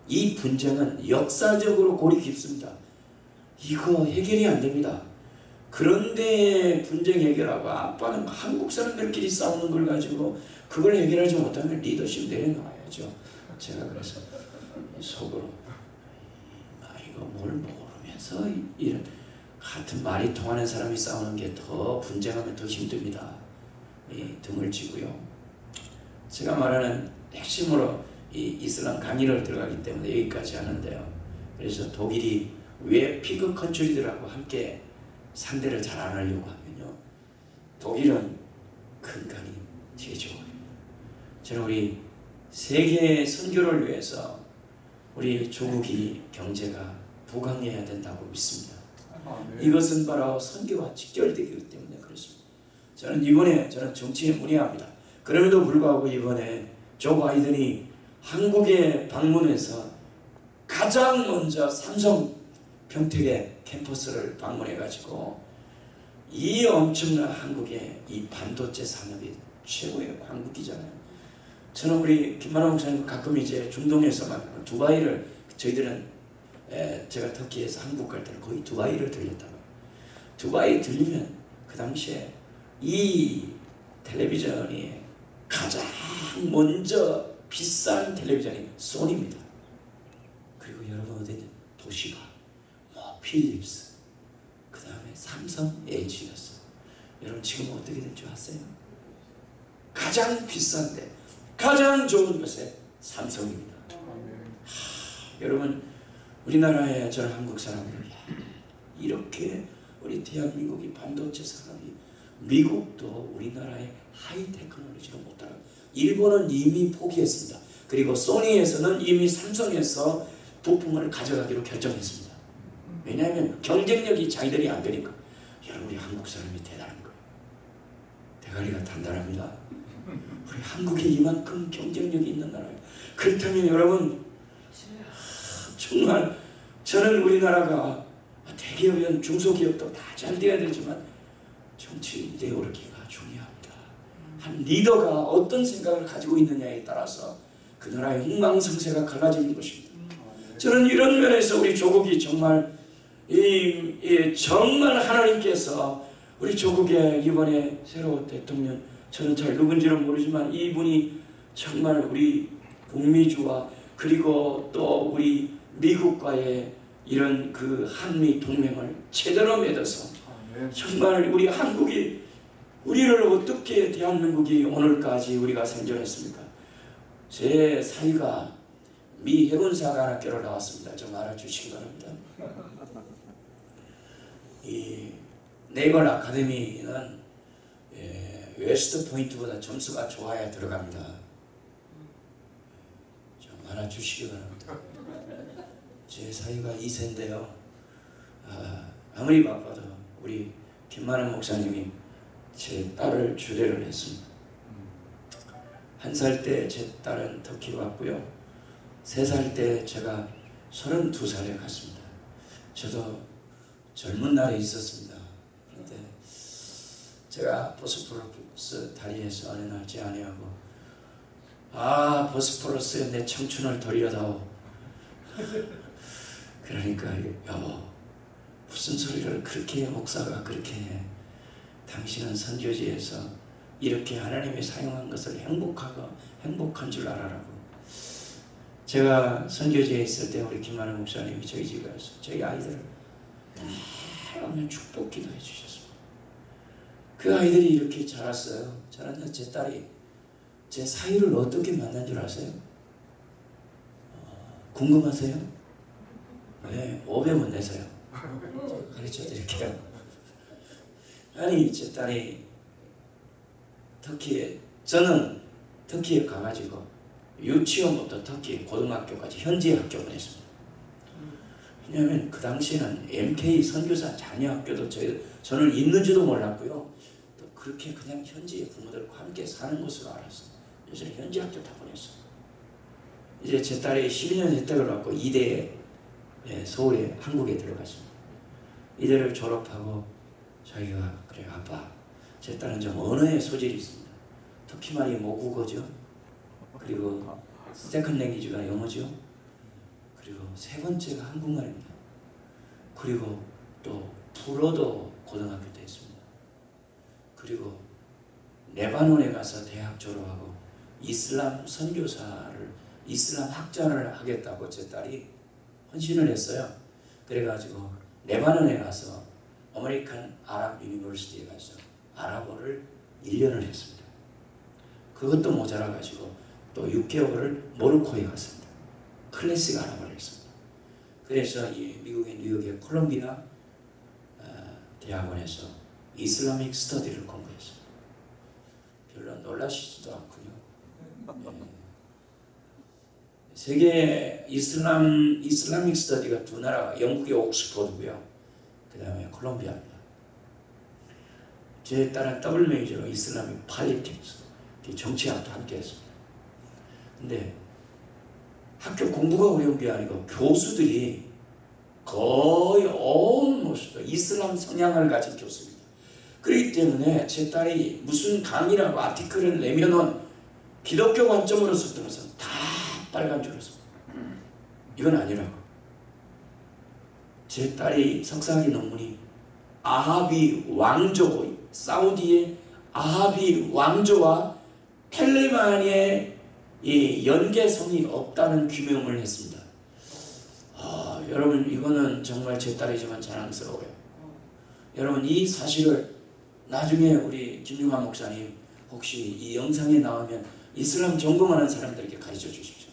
이 분쟁은 역사적으로 골이 깊습니다. 이거 해결이 안 됩니다. 그런데 분쟁 해결하고 아빠는 한국 사람들끼리 싸우는 걸 가지고 그걸 해결하지 못하면 리더십 내려놔야죠. 제가 그래서 속으로 이거 뭘 모르면서 이런 같은 말이 통하는 사람이 싸우는 게 더 분쟁하면 더 힘듭니다. 등을 쥐고요. 제가 말하는 핵심으로 이 이슬람 강의를 들어가기 때문에 여기까지 하는데요. 그래서 독일이 왜 피그 컨트리들하고 함께 상대를 잘 안 하려고 하면요, 독일은 근간이 제조예요. 저는 우리 세계 선교를 위해서 우리 조국이 경제가 부강해야 된다고 믿습니다. 이것은 바로 선교와 직결되기 때문에 그렇습니다. 저는 정치에 문의합니다. 그럼에도 불구하고 이번에 조 바이든이 한국에 방문해서 가장 먼저 삼성 평택의 캠퍼스를 방문해가지고 이 엄청난 한국의 이 반도체 산업이 최고의 한국이잖아요. 저는 우리 김만호 목사님 가끔 이제 중동에서만 두바이를 저희들은 제가 터키에서 한국 갈 때는 거의 두바이를 들렸다고. 두바이 들리면 그 당시에 이 텔레비전이 가장 먼저 비싼 텔레비전이 소니입니다. 그리고 여러분 어디 도시가 필립스, 그 다음에 삼성, LG였어. 여러분 지금 어떻게 될 줄 아세요? 가장 비싼데 가장 좋은 것에 삼성입니다. 여러분 우리나라에 저는 한국 사람들 이렇게 우리 대한민국이 반도체 산업이 미국도 우리나라의 하이 테크놀로지로 못 따라. 일본은 이미 포기했습니다. 그리고 소니에서는 이미 삼성에서 부품을 가져가기로 결정했습니다. 왜냐하면 경쟁력이 자기들이 안 되니까. 여러분 우리 한국 사람이 대단한 거예요. 대가리가 단단합니다. 우리 한국이 이만큼 경쟁력이 있는 나라예요. 그렇다면 여러분 정말 저는 우리나라가 대기업이든 중소기업도 다 잘 돼야 되지만 정치 이데올로기가 중요합니다. 한 리더가 어떤 생각을 가지고 있느냐에 따라서 그 나라의 흥망성쇠가 갈라지는 것입니다. 저는 이런 면에서 우리 조국이 정말 정말 하나님께서 우리 조국의 이번에 새로운 대통령, 저는 잘 누군지는 모르지만 이분이 정말 우리 북미주와 그리고 또 우리 미국과의 이런 그 한미 동맹을 제대로 맺어서 정말 우리 한국이 우리를 어떻게 대한민국이 오늘까지 우리가 생존했습니까? 제 사위가 미 해군사관학교를 나왔습니다. 좀 알아주시기 바랍니다. 이 네이벌 아카데미는 웨스트 포인트보다 점수가 좋아야 들어갑니다. 좀 알아주시기 바랍니다. 제 사위가 2세인데요. 아무리 바빠도 우리 김만원 목사님이 제 딸을 주례를 했습니다. 1살 때 제 딸은 터키로 왔고요. 3살 때 제가 32살에 갔습니다. 저도 젊은 날에 있었습니다. 그런데 제가 보스포러스 다리에서 어느 날 제 아내하고 보스포러스에 내 청춘을 돌려다오. 그러니까 여보 무슨 소리를 그렇게 해. 목사가 그렇게 해. 당신은 선교지에서 이렇게 하나님이 사용한 것을 행복한 줄 알아라고. 제가 선교지에 있을 때 우리 김만원 목사님이 저희 집에 와서 저희 아이들을 오늘 축복 기도해 주셨습니다. 그 아이들이 이렇게 자랐어요. 자랐는데 제 딸이 제 사위를 어떻게 만난 줄 아세요? 궁금하세요? 네, 500원 내세요. 가르쳐 드릴게요. 아니 제 딸이 저는 터키에 가가지고 유치원부터 터키 고등학교까지 현지 학교 보냈습니다. 왜냐하면 그 당시에는 MK 선교사 자녀 학교도 저는 있는지도 몰랐고요. 또 그렇게 그냥 현지 부모들과 함께 사는 것으로 알았어요. 그래서 현지 학교 다 보냈어요. 이제 제 딸이 12년 혜택을 받고 이대에 서울에 한국에 들어갔습니다. 이대를 졸업하고 자기가 그래 아빠 제 딸은 좀 언어에 소질이 있습니다. 터키 말이 모국어죠. 그리고 세컨 랭귀지가 영어죠. 그리고 세 번째가 한국말입니다. 그리고 또 불어도 고등학교 때 했습니다. 그리고 레바논에 가서 대학 졸업하고 이슬람 선교사를, 이슬람 학자를 하겠다고 제 딸이 헌신을 했어요. 그래가지고 레바논에 가서 아메리칸 아랍 유니버시티에 가서 아랍어를 1년을 했습니다. 그것도 모자라가지고 또 6개월을 모로코에 갔습니다. 클래식 아랍어를 했습니다. 그래서 이 미국의 뉴욕의 콜롬비아 대학원에서 이슬라믹 스터디를 공부했습니다. 별로 놀라시지도 않군요. 세계 이슬라믹 스터디가 두 나라가 영국의 옥스퍼드고요. 그 다음에 콜롬비아입니다. 제 딸은 더블 메이저로 이슬라믹 팔리틱스, 정치학도 함께 했습니다. 근데 학교 공부가 어려운 게 아니고 교수들이 거의 온 모습도 이슬람 성향을 가진 교수입니다. 그렇기 때문에 제 딸이 무슨 강의라고 아티클을 내면은 기독교 관점으로서 들어서 다 빨간 줄을 씁니다. 이건 아니라고. 제 딸이 석사학위 논문이 아하비 왕조고, 사우디의 아하비 왕조와 텔레만의 이 연계성이 없다는 규명을 했습니다. 여러분, 이거는 정말 제 딸이지만 자랑스러워요. 여러분, 이 사실을 나중에 우리 김용환 목사님 혹시 이 영상에 나오면 이슬람 전공하는 사람들에게 가르쳐 주십시오.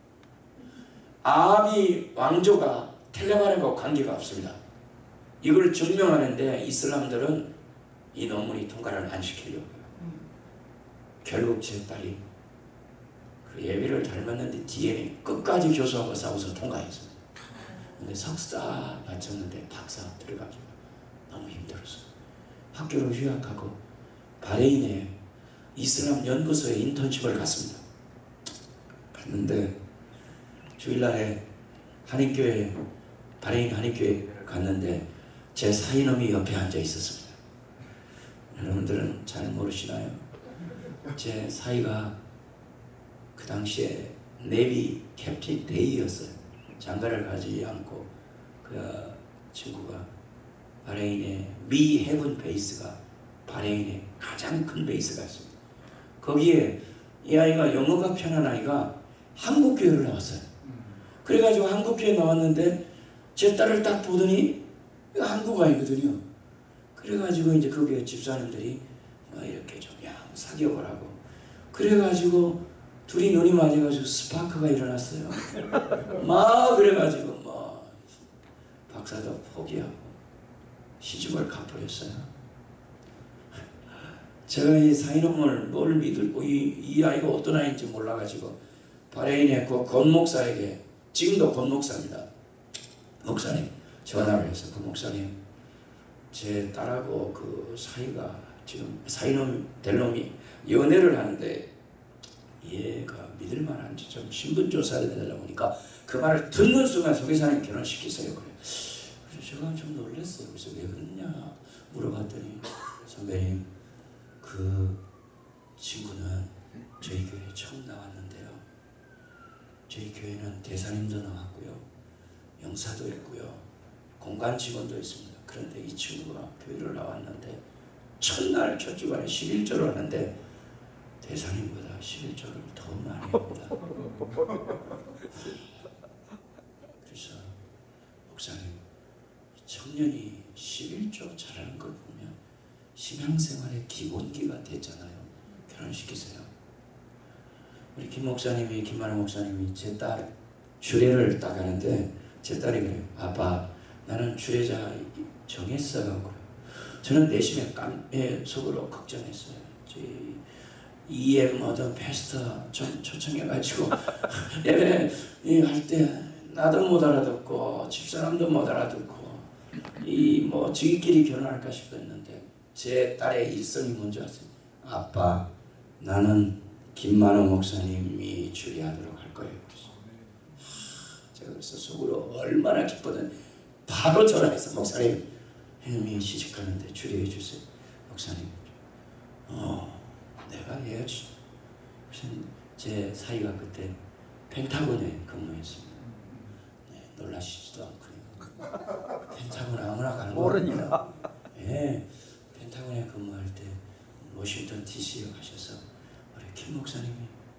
아합이 왕조가 텔레만하고 관계가 없습니다. 이걸 증명하는데 이슬람들은 이 논문이 통과를 안 시키려고요. 결국 제 딸이 그 예비를 닮았는데 뒤에 끝까지 교수하고 싸워서 통과했습니다. 근데 석사 마쳤는데 박사 들어가기가 너무 힘들었어요. 학교를 휴학하고 바레인에 이슬람 연구소에 인턴십을 갔습니다. 갔는데 주일날에 한인교회, 바레인 한인교회를 갔는데 제 사이놈이 옆에 앉아 있었습니다. 여러분들은 잘 모르시나요? 제 사이가 그 당시에 네비 캡틴 데이였어요. 장가를 가지 않고 그 친구가 바레인의 미 해븐 베이스가 바레인의 가장 큰 베이스가 있습니다. 거기에 이 아이가 영어가 편한 아이가 한국교회를 나왔어요. 그래가지고 한국교회 나왔는데 제 딸을 딱 보더니 한국 아이거든요. 그래가지고 이제 거기에 집사님들이 이렇게 좀 사귀어보라고. 그래가지고 둘이 눈이 맞아가지고 스파크가 일어났어요. 막 그래가지고 뭐 박사도 포기하고 시집을 가버렸어요. 제가 이 사이놈을 뭘 믿을고 이 아이가 어떤 아이인지 몰라가지고 바레인의 그 권목사에게, 지금도 권목사입니다. 목사님 전화를 해서, 그 목사님 제 딸하고 그 사이가 지금 사이놈 될 놈이 연애를 하는데 얘가 믿을만한지 좀 신분조사를 해달라고 하니까 그 말을 듣는 순간 소개사님 결혼시키세요. 그래서 제가 좀 놀랐어요. 그래서 왜 그러냐 물어봤더니, 선배님 그 친구는 저희 교회에 처음 나왔는데요, 저희 교회는 대사님도 나왔고요, 영사도 있고요, 공간 직원도 있습니다. 그런데 이 친구가 교회를 나왔는데 첫날 첫 주간에 11조를 하는데 대사님보다 11조를 더 많이 합니다. 그래서 목사님, 청년이 11조 잘하는 걸 보면 신앙생활의 기본기가 됐잖아요. 결혼시키세요. 우리 김 목사님이, 김만호 목사님이 제 딸 주례를 딱 하는데 제 딸이 그래요. 아빠, 나는 주례자 정했어요. 그래요. 저는 내심에 속으로 걱정했어요. EM 어떤 패스터 좀 초청해가지고 예배 할 때 나도 못 알아듣고 집사람도 못 알아듣고 이 뭐 지기끼리 결혼할까 싶었는데 제 딸의 일성이 뭔지 아세요? 아빠, 나는 김만호 목사님이 주례하도록 할 거예요. 제가 그래서 속으로 얼마나 기뻤던, 바로 전화해서 목사님, 형님이 시집가는데 주례해 주세요. 목사님, 내가 해야지. 제 사이가 그때 펜타곤에 근무했습니다. 놀라시지도 않고요. 펜타곤 아무나 가는 거
모르니까.
예, 펜타곤에 근무할 때 워싱턴 DC 가셔서 우리 김 목사님이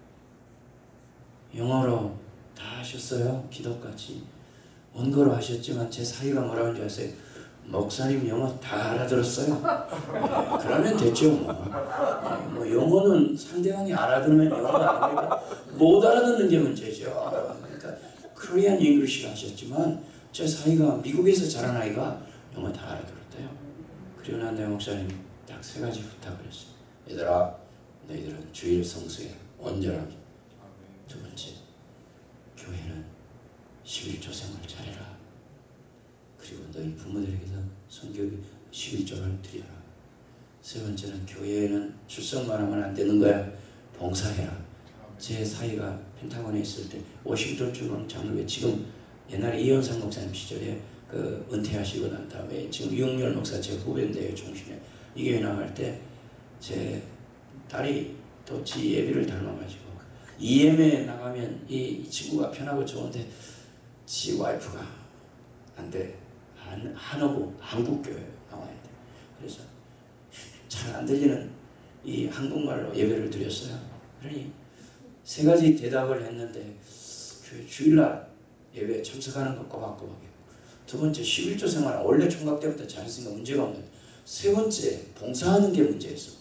영어로 다 하셨어요. 기도까지 원고로 하셨지만 제 사이가 뭐라고 하는지 아세요? 목사님 영어 다 알아들었어요. 그러면 됐죠. 뭐 영어는 상대방이 알아들으면 영어가 아니니까 못 알아듣는 게 문제죠. 그러니까 코리안 잉글리시를 하셨지만 제 사이가 미국에서 자란 아이가 영어 다 알아들었대요. 그리고 난 내 목사님 딱 3가지 부탁을 했어요. 얘들아, 너희들은 주일 성수에 온전하게. 두 번째, 교회는 11조 생활 잘해라. 그리고 너희 부모들에게도 성교비 11조를 드려라. 세 번째는 교회에는 출석만 하면 안 되는 거야. 봉사해라. 제 사이가 펜타곤에 있을 때 워싱턴 주는 장로회, 지금 옛날에 이현상 목사님 시절에 그 은퇴하시고 난 다음에 지금 유흥열 목사 제 후배인데요. 종신에 이 교회 나갈 때 제 딸이 또 지 예비를 닮아가지고 EM에 나가면 이 친구가 편하고 좋은데 지 와이프가 안 돼. 한어부 한국교회 나와야 돼. 그래서 잘 안 들리는 이 한국말로 예배를 드렸어요. 그러니 3가지 대답을 했는데 그 주일날 예배에 참석하는 거 꼬박꼬박이고, 두 번째 11조 생활 원래 총각 때부터 잘했으니까 문제가 없는데, 세 번째 봉사하는 게 문제였습니다.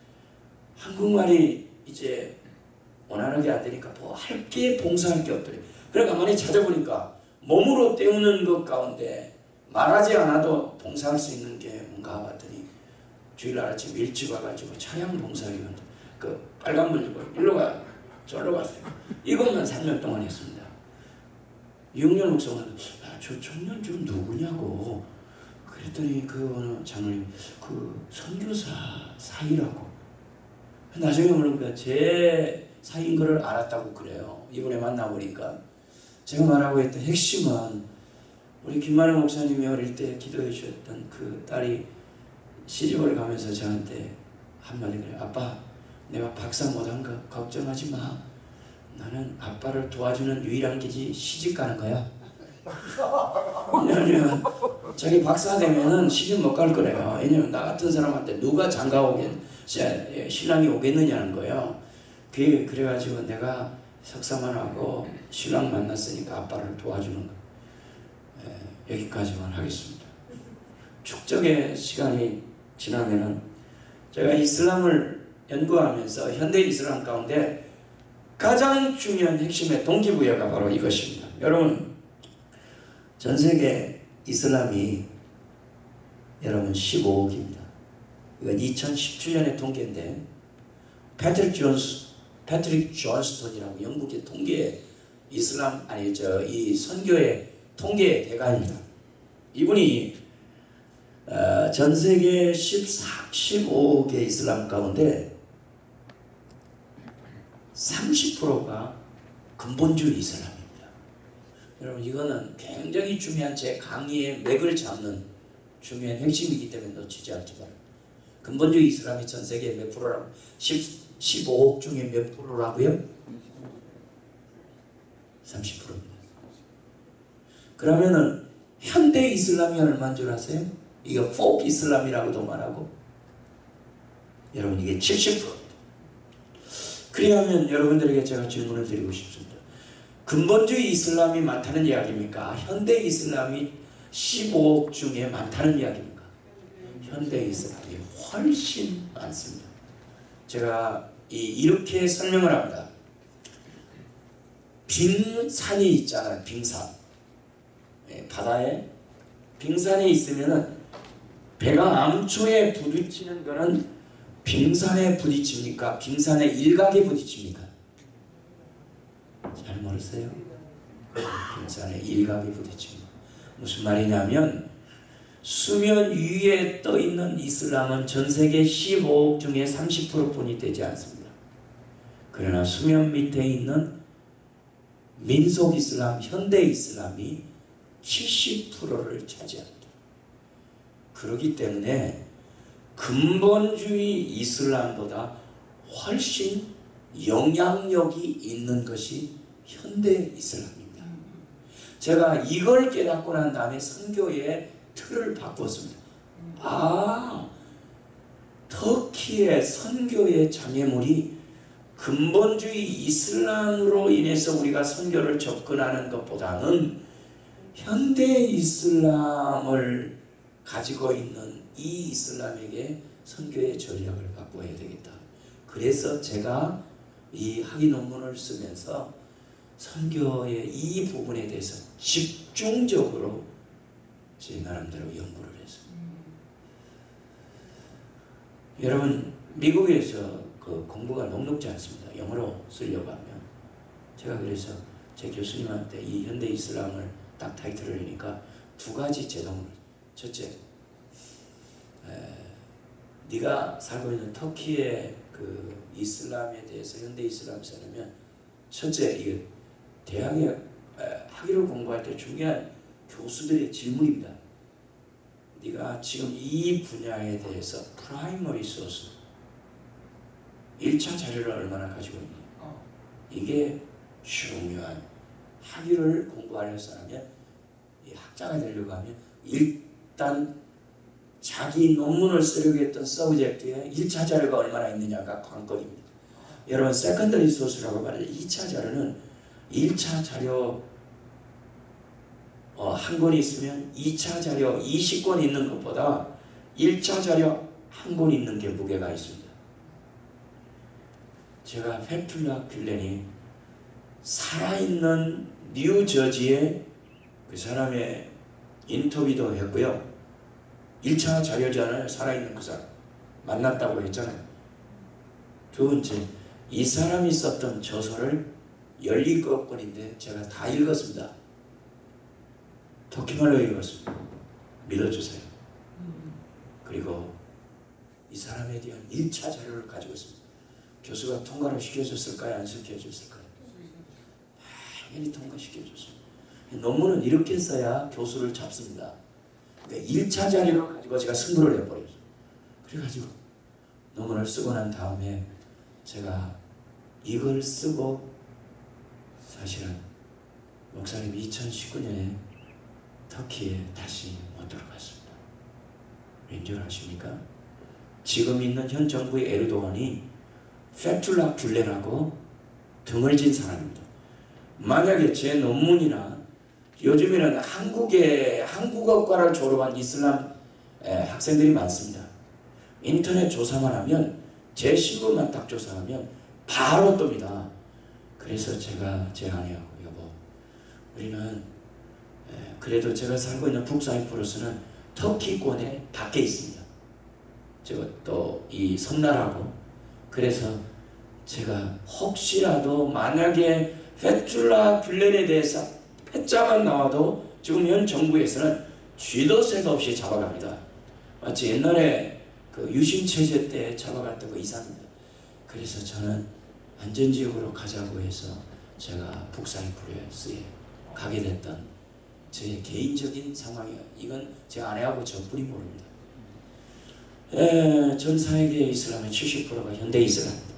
한국말이 이제 원활하게 안 되니까 뭐 할 게 봉사할 게 없더래. 그러니까 가만히 찾아보니까 몸으로 때우는 것 가운데 말하지 않아도 봉사할 수 있는 게 뭔가 봤더니 주일날 아침 일찍 와가지고 차량 봉사하기만 그 빨간불 주고 일로 가 저로 가세요. 이것만 3년 동안 했습니다. 6년 목사는 저 청년 좀 누구냐고 그랬더니 그 어느 장로님 그 선교사 사이라고. 나중에 모르니까 제 사이인 거를 알았다고 그래요. 이번에 만나보니까. 제가 말하고 있던 핵심은 우리 김만희 목사님이 어릴 때 기도해 주셨던 그 딸이 시집을 가면서 저한테 한마디 그래요. 아빠, 내가 박사 못한 거 걱정하지 마. 나는 아빠를 도와주는 유일한 길이 시집 가는 거야. 왜냐면 자기 박사 되면은 시집 못 갈 거래요. 왜냐면 나 같은 사람한테 누가 장가 신랑이 오겠느냐는 거예요. 그래가지고 내가 석사만 하고 신랑 만났으니까 아빠를 도와주는 거. 여기까지만 하겠습니다. 축적의 시간이 지나면은 제가 이슬람을 연구하면서 현대 이슬람 가운데 가장 중요한 핵심의 동기부여가 바로 이것입니다. 여러분, 전 세계 이슬람이 여러분 15억입니다. 이건 2017년의 통계인데 패트릭 존스톤이라고 영국의 통계 이슬람 이 선교의 통계 대가입니다. 이분이 전 세계 15억의 이슬람 가운데 30%가 근본주의 이슬람입니다. 여러분, 이거는 굉장히 중요한 제 강의의 맥을 잡는 중요한 핵심이기 때문에 놓치지 않기 바랍니다. 근본주의 이슬람이 전 세계 몇 프로라고? 15억 중에 몇 프로라고요? 30%입니다. 그러면은 현대 이슬람이 얼마인 줄 아세요? 이거 포크 이슬람이라고도 말하고, 여러분 이게 70%입니다. 그리하면 여러분들에게 제가 질문을 드리고 싶습니다. 근본주의 이슬람이 많다는 이야기입니까? 현대 이슬람이 15억 중에 많다는 이야기입니까? 현대 이슬람이 훨씬 많습니다. 제가 이렇게 설명을 합니다. 빙산이 있잖아요. 빙산. 바다에 빙산이 있으면은 배가 암초에 부딪히는 거는 빙산에 부딪힙니까? 빙산의 일각에 부딪힙니까? 잘 모르세요? 빙산의 일각에 부딪힙니다. 무슨 말이냐면 수면 위에 떠 있는 이슬람은 전 세계 15억 중에 30%뿐이 되지 않습니다. 그러나 수면 밑에 있는 민속 이슬람, 현대 이슬람이 70%를 차지합니다. 그렇기 때문에 근본주의 이슬람보다 훨씬 영향력이 있는 것이 현대 이슬람입니다. 제가 이걸 깨닫고 난 다음에 선교의 틀을 바꿨습니다. 터키의 선교의 장애물이 근본주의 이슬람으로 인해서 우리가 선교를 접근하는 것보다는 현대 이슬람을 가지고 있는 이 이슬람에게 선교의 전략을 바꿔야 되겠다. 그래서 제가 이 학위 논문을 쓰면서 선교의 이 부분에 대해서 집중적으로 제 나름대로 연구를 했어요. 여러분, 미국에서 그 공부가 녹록지 않습니다. 영어로 쓰려고 하면. 제가 그래서 제 교수님한테 이 현대 이슬람을 딱 타이틀을 내니까 두 가지 제동을. 첫째, 네가 살고 있는 터키의 그 이슬람에 대해서 현대 이슬람 써내면, 첫째, 이게 대학에 학위를 공부할 때 중요한 교수들의 질문입니다. 네가 지금 이 분야에 대해서 프라이머리 소스 1차 자료를 얼마나 가지고 있니? 이게 중요한. 학위를 공부하려고 하면, 이 학자가 되려고 하면 일단 자기 논문을 쓰려고 했던 서브젝트에 1차 자료가 얼마나 있느냐가 관건입니다. 여러분, 세컨더리 소스라고 말해요. 2차 자료는 1차 자료 한 권이 있으면 2차 자료 20권 있는 것보다 1차 자료 한 권 있는 게 무게가 있습니다. 제가 페툴라 귤렌이 살아있는 뉴저지의 그 사람의 인터뷰도 했고요. 1차 자료잖아요. 살아있는 그 사람 만났다고 했잖아요. 두 번째, 이 사람이 썼던 저서를 17권인데 제가 다 읽었습니다. 터키말로 읽었습니다. 믿어주세요. 그리고 이 사람에 대한 1차 자료를 가지고 있습니다. 교수가 통과를 시켜줬을까요? 안 시켜줬을까요? 당연히 통과시켜줬습니다. 논문은 이렇게 써야 교수를 잡습니다. 1차 자료를 가지고 제가 승부를 해버렸어요. 그래가지고 논문을 쓰고 난 다음에 제가 이걸 쓰고, 사실은 목사님 2019년에 터키에 다시 못 들어갔습니다. 왠지 아십니까? 지금 있는 현 정부의 에르도안이 페툴라 귤렌하고 등을 진 사람입니다. 만약에 제 논문이나 요즘에는 한국어과를 졸업한 이슬람 학생들이 많습니다. 인터넷 조사만 하면, 제 신분만 딱 조사하면 바로 뜹니다. 그래서 제가 제 아내하고, 여보, 우리는 그래도 제가 살고 있는 북사이프러스는 터키권에 밖에 있습니다. 제가 또 이 섬나라고. 그래서 제가 혹시라도 만약에 페툴라 귤렌에 대해서 패자만 나와도 지금 현 정부에서는 쥐도 새도 없이 잡아갑니다. 마치 옛날에 그 유신체제 때 잡아갔던 거 이상입니다. 그래서 저는 안전지역으로 가자고 해서 제가 북사이프러스에 가게 됐던 제 개인적인 상황이에요. 이건 제 아내하고 저뿐이 모릅니다. 전 세계 이슬람의 70%가 현대 이슬람입니다.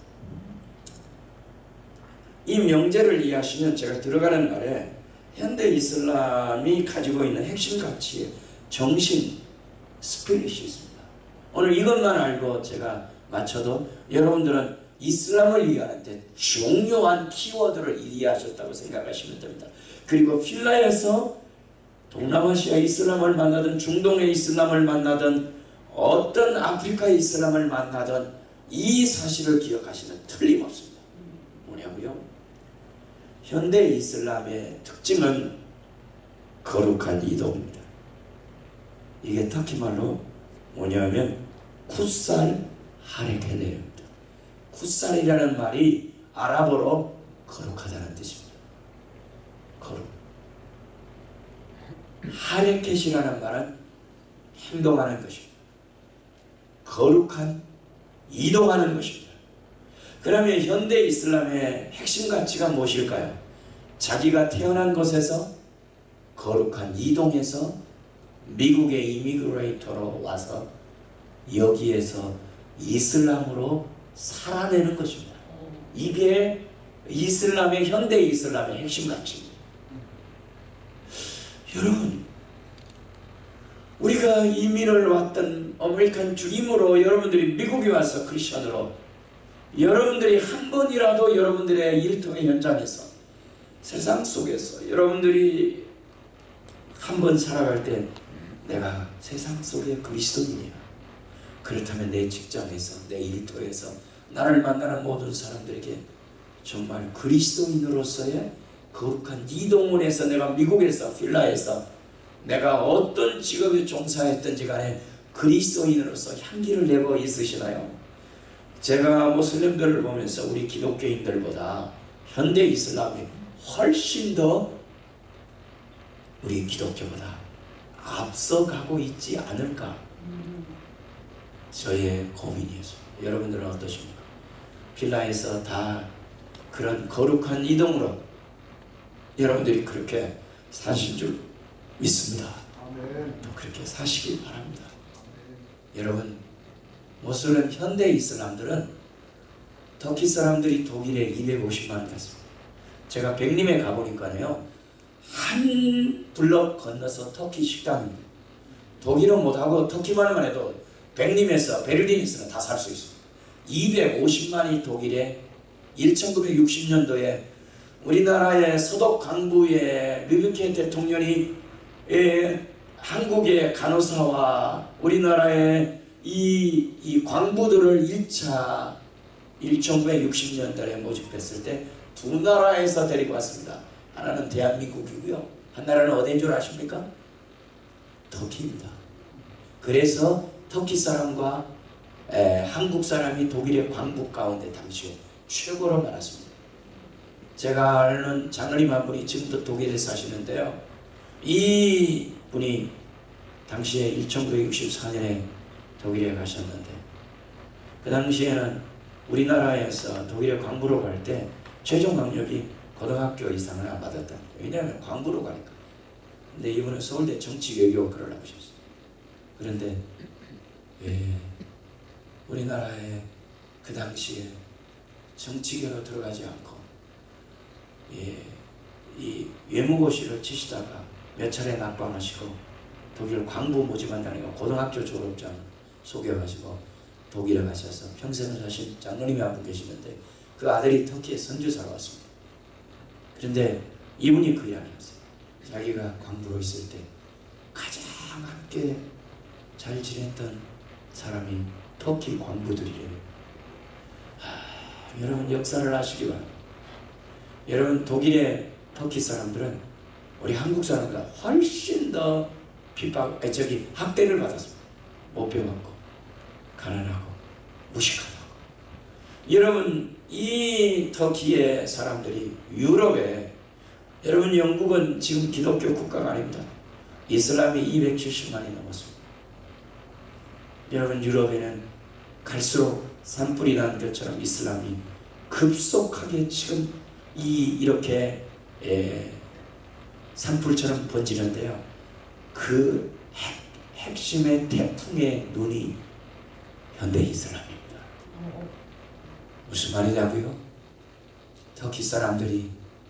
이 명제를 이해하시면 제가 들어가는 말에 현대 이슬람이 가지고 있는 핵심 가치, 정신, 스피릿이 있습니다. 오늘 이것만 알고 제가 마쳐도 여러분들은 이슬람을 이해하는데 중요한 키워드를 이해하셨다고 생각하시면 됩니다. 그리고 필라에서 동남아시아 이슬람을 만나든 중동의 이슬람을 만나든 어떤 아프리카 이슬람을 만나든 이 사실을 기억하시면 틀림없습니다. 뭐냐고요? 현대 이슬람의 특징은 거룩한 이동입니다. 이게 터키말로 뭐냐면 쿠살 하레켈레입니다. 쿠살이라는 말이 아랍어로 거룩하다는 뜻입니다. 거룩. 하레켓이라는 말은 행동하는 것입니다. 거룩한 이동하는 것입니다. 그러면 현대 이슬람의 핵심 가치가 무엇일까요? 자기가 태어난 곳에서 거룩한 이동에서 미국의 이미그레이터로 와서 여기에서 이슬람으로 살아내는 것입니다. 이게 이슬람의 현대 이슬람의 핵심 가치입니다. 여러분, 우리가 이민을 왔던 아메리칸 주임으로 여러분들이 미국에 와서 크리스천으로 여러분들이 한 번이라도 여러분들의 일터의 현장에서 세상 속에서 여러분들이 한 번 살아갈 때 내가 세상 속의 그리스도인이야. 그렇다면 내 직장에서 내 일터에서 나를 만나는 모든 사람들에게 정말 그리스도인으로서의 거룩한 이동을 해서 내가 미국에서 필라에서 내가 어떤 직업에 종사했든지 간에 그리스도인으로서 향기를 내고 있으시나요? 제가 모슬림들을 보면서 우리 기독교인들보다 현대 이슬람이 훨씬 더 우리 기독교보다 앞서가고 있지 않을까? 저의 고민이에요. 여러분들은 어떠십니까? 필라에서 다 그런 거룩한 이동으로 여러분들이 그렇게 사실 줄 믿습니다. 또 그렇게 사시기 바랍니다. 여러분, 모슬림 현대 이슬람들은 터키 사람들이 독일에 250만 갔습니다. 제가 백림에 가보니까요, 한 블럭 건너서 터키 식당입니다. 독일은 못하고 터키만만 해도 백림에서 베를린에서는 다 살 수 있습니다. 250만이 독일에 1960년도에 우리나라의 서독 강부의 르비케 대통령이 한국의 간호사와 우리나라의 이 광부들을 1차 1960년대에 모집했을 때 두 나라에서 데리고 왔습니다. 하나는 대한민국이고요. 한 나라는 어디인 줄 아십니까? 터키입니다. 그래서 터키 사람과 한국 사람이 독일의 광부 가운데 당시에 최고로 많았습니다. 제가 아는 장로님 한 분이 지금도 독일에 사시는데요. 이 분이 당시에 1964년에 독일에 가셨는데 그 당시에는 우리나라에서 독일에 광부로 갈 때 최종 학력이 고등학교 이상을 안 받았다. 왜냐하면 광부로 가니까. 근데 이분은 서울대 정치외교학과를 나오셨어요. 그런데 왜 우리나라에 그 당시에 정치계로 들어가지 않고 이 외무고시를 치시다가 몇 차례 낙방하시고 독일 광부 모집한다니까 고등학교 졸업장 속여가지고 독일에 가셔서 평생을 사신 장로님이 한 분 계시는데 그 아들이 터키에 선교사로 왔습니다. 그런데 이분이 그 이야기를 했어요. 자기가 광부로 있을 때 가장 함께 잘 지냈던 사람이 터키 광부들이래요. 여러분 역사를 아시기 바랍니다. 여러분 독일의 터키 사람들은 우리 한국 사람보다 훨씬 더 학대를 받았습니다. 못 배웠고 가난하고 무식하다고. 여러분 이 터키의 사람들이 유럽에, 여러분 영국은 지금 기독교 국가가 아닙니다. 이슬람이 270만이 넘었습니다. 여러분 유럽에는 갈수록 산불이 난 것처럼 이슬람이 급속하게 지금 이렇게 산불처럼 번지는데요. 그 핵심의 태풍의 눈이 현대 이슬람입니다. 무슨 말이냐고요? 터키 사람들이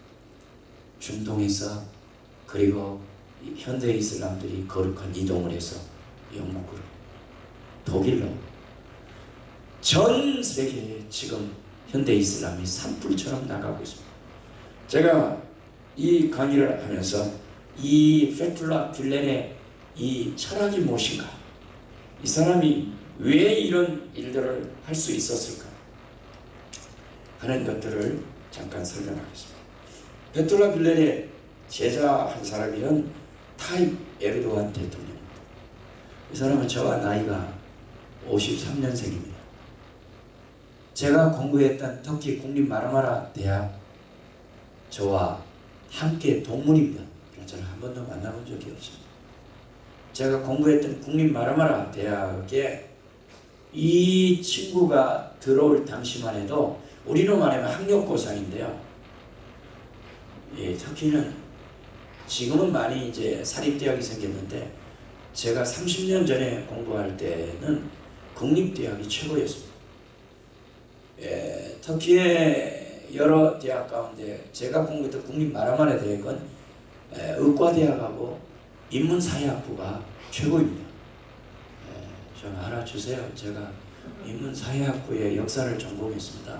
중동에서 그리고 현대 이슬람들이 거룩한 이동을 해서 영국으로, 독일로, 전 세계에 지금 현대 이슬람이 산불처럼 나가고 있습니다. 제가 이 강의를 하면서 이 페툴라 귤렌의 이 철학이 무엇인가, 이 사람이 왜 이런 일들을 할 수 있었을까 하는 것들을 잠깐 설명하겠습니다. 페툴라 귤렌의 제자 한 사람이는 타입 에르도안 대통령입니다. 이 사람은 저와 나이가 53년생입니다. 제가 공부했던 터키 국립 마르마라 대학, 저와 함께 동문입니다. 저는 한 번도 만나본 적이 없습니다. 제가 공부했던 국립 마르마라 대학에 이 친구가 들어올 당시만 해도 우리로 말하면 학력고사인데요. 터키는 지금은 많이 이제 사립대학이 생겼는데 제가 30년 전에 공부할 때는 국립대학이 최고였습니다. 터키의 여러 대학 가운데 제가 공부했던 국립 마르마라 대학은 의과대학하고 인문사회학부가 최고입니다. 좀 알아주세요. 제가 인문사회학부의 역사를 전공했습니다.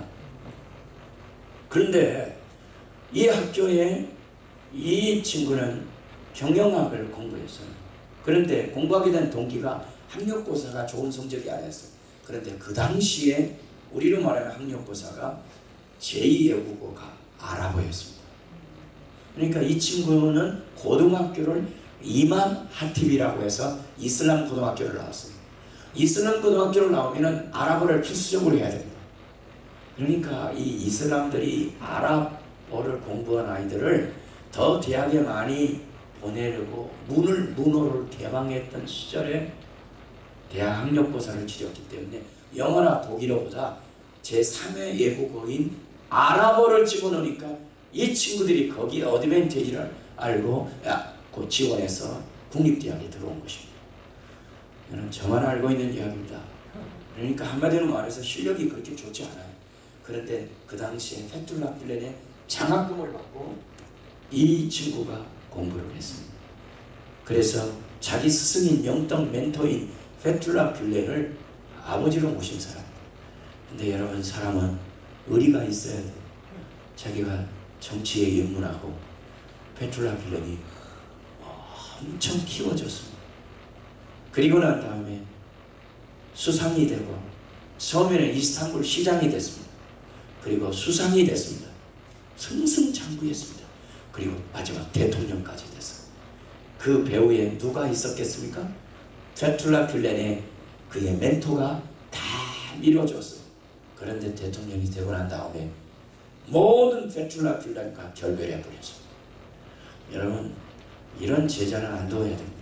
그런데 이 학교에 이 친구는 경영학을 공부했어요. 그런데 공부하게 된 동기가 학력고사가 좋은 성적이 아니었어요. 그런데 그 당시에 우리로 말하면 학력고사가 제2 외국어가 아랍어였습니다. 그러니까 이 친구는 고등학교를 이맘 하팁이라고 해서 이슬람 고등학교를 나왔어요. 이슬람 고등학교를 나오면 아랍어를 필수적으로 해야 됩니다. 그러니까 이 이슬람들이 아랍어를 공부한 아이들을 더 대학에 많이 보내려고 문호를 개방했던 시절에 대학 학력고사를 치렀기 때문에 영어나 독일어보다 제3의 외국어인 아랍어를 집어넣으니까 이 친구들이 거기에 어드밴티지를 알고 그 지원해서 국립대학에 들어온 것입니다. 이는 저만 알고 있는 이야기입니다. 그러니까 한마디로 말해서 실력이 그렇게 좋지 않아요. 그런데 그 당시에 페툴라 귤렌의 장학금을 받고 이 친구가 공부를 했습니다. 그래서 자기 스승인 영적 멘토인 페툴라 귤렌을 아버지로 모신 사람. 근데 여러분, 사람은 의리가 있어야 돼요. 자기가 정치에 입문하고 페툴라 귤렌이 엄청 키워졌습니다. 그리고 난 다음에 수상이 되고 처음에는 이스탄불 시장이 됐습니다. 그리고 수상이 됐습니다. 승승장구했습니다. 그리고 마지막 대통령까지 됐어요. 그 배후에 누가 있었겠습니까? 페툴라 귤렌의 그의 멘토가 다 밀어줬어요. 그런데 대통령이 되고 난 다음에 모든 페툴라 귤렌과 결별해 버렸습니다. 여러분, 이런 제자는 안 둬야 됩니다.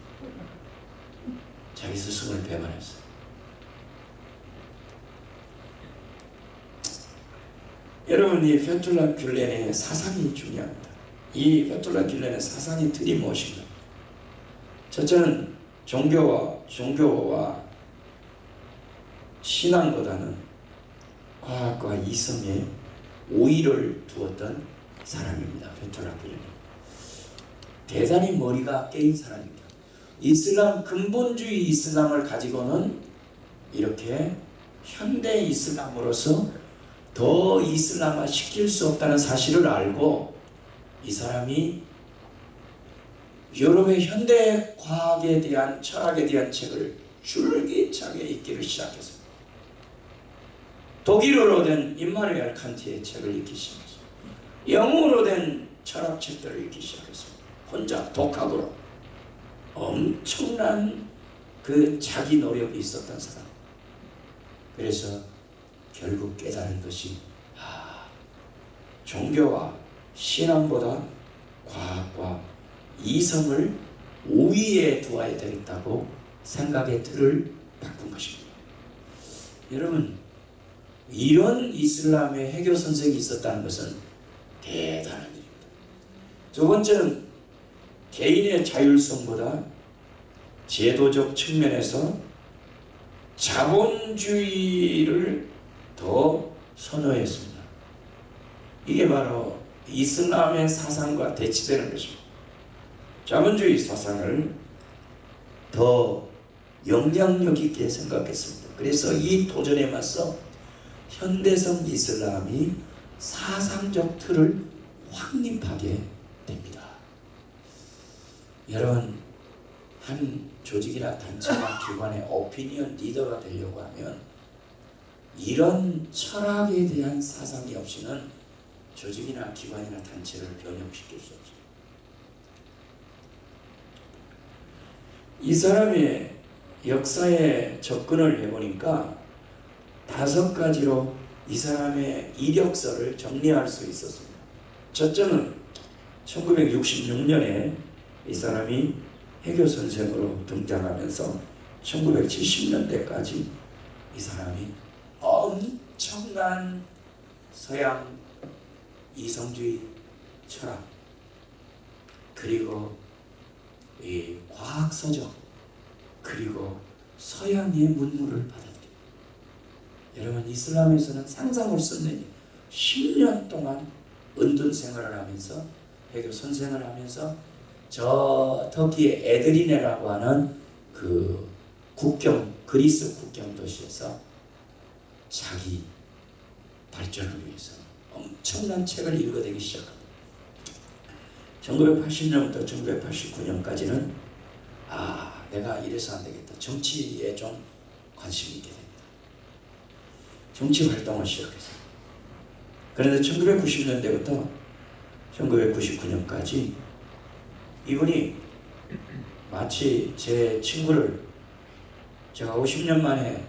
자기 스승을 배반했어요. 여러분, 이 페툴라 귤렌의 사상이 중요합니다. 이 페툴라 귤렌의 사상의 틀이 무엇인가? 첫째는 종교와 신앙보다는 과학과 이성에 오의를 두었던 사람입니다. 페툴라 귤렌이 대단히 머리가 깨인 사람입니다. 이슬람, 근본주의 이슬람을 가지고는 이렇게 현대 이슬람으로서 더 이슬람화 시킬 수 없다는 사실을 알고 이 사람이 유럽의 현대 과학에 대한, 철학에 대한 책을 줄기차게 읽기를 시작했습니다. 독일어로 된 임마누엘 칸트의 책을 읽기 시작했습니다. 영어로 된 철학책들을 읽기 시작했습니다. 혼자 독학으로. 엄청난 그 자기 노력이 있었던 사람. 그래서 결국 깨달은 것이 종교와 신앙보다 과학과 이성을 우위에 두어야 되겠다고 생각의 틀을 바꾼 것입니다. 여러분, 이런 이슬람의 해교 선생이 있었다는 것은 대단한 일입니다. 두 번째는 개인의 자율성보다 제도적 측면에서 자본주의를 더 선호했습니다. 이게 바로 이슬람의 사상과 대치되는 것입니다. 자본주의 사상을 더 영향력 있게 생각했습니다. 그래서 이 도전에 맞서 현대성 이슬람이 사상적 틀을 확립하게 됩니다. 여러분, 한 조직이나 단체나 기관의 오피니언 리더가 되려고 하면 이런 철학에 대한 사상이 없이는 조직이나 기관이나 단체를 변형시킬 수 없습니다. 이 사람의 역사에 접근을 해보니까 5가지로 이 사람의 이력서를 정리할 수 있었습니다. 첫째는 1966년에 이 사람이 해교 선생으로 등장하면서 1970년대까지 이 사람이 엄청난 서양 이성주의 철학, 그리고 이 과학 서적, 그리고 서양의 문물을 받아들입니다. 여러분, 이슬람에서는 상상을 쓰는 10년 동안 은둔 생활을 하면서 해교 선생을 하면서 저 터키의 에드리네라고 하는 그 그리스 국경 도시에서 자기 발전을 위해서 엄청난 책을 읽어대기 시작합니다. 1980년부터 1989년까지는 내가 이래서 안 되겠다. 정치에 좀 관심이 있게 됩니다. 정치 활동을 시작했어요. 그런데 1990년대부터 1999년까지 이분이 마치 제 친구를, 제가 50년 만에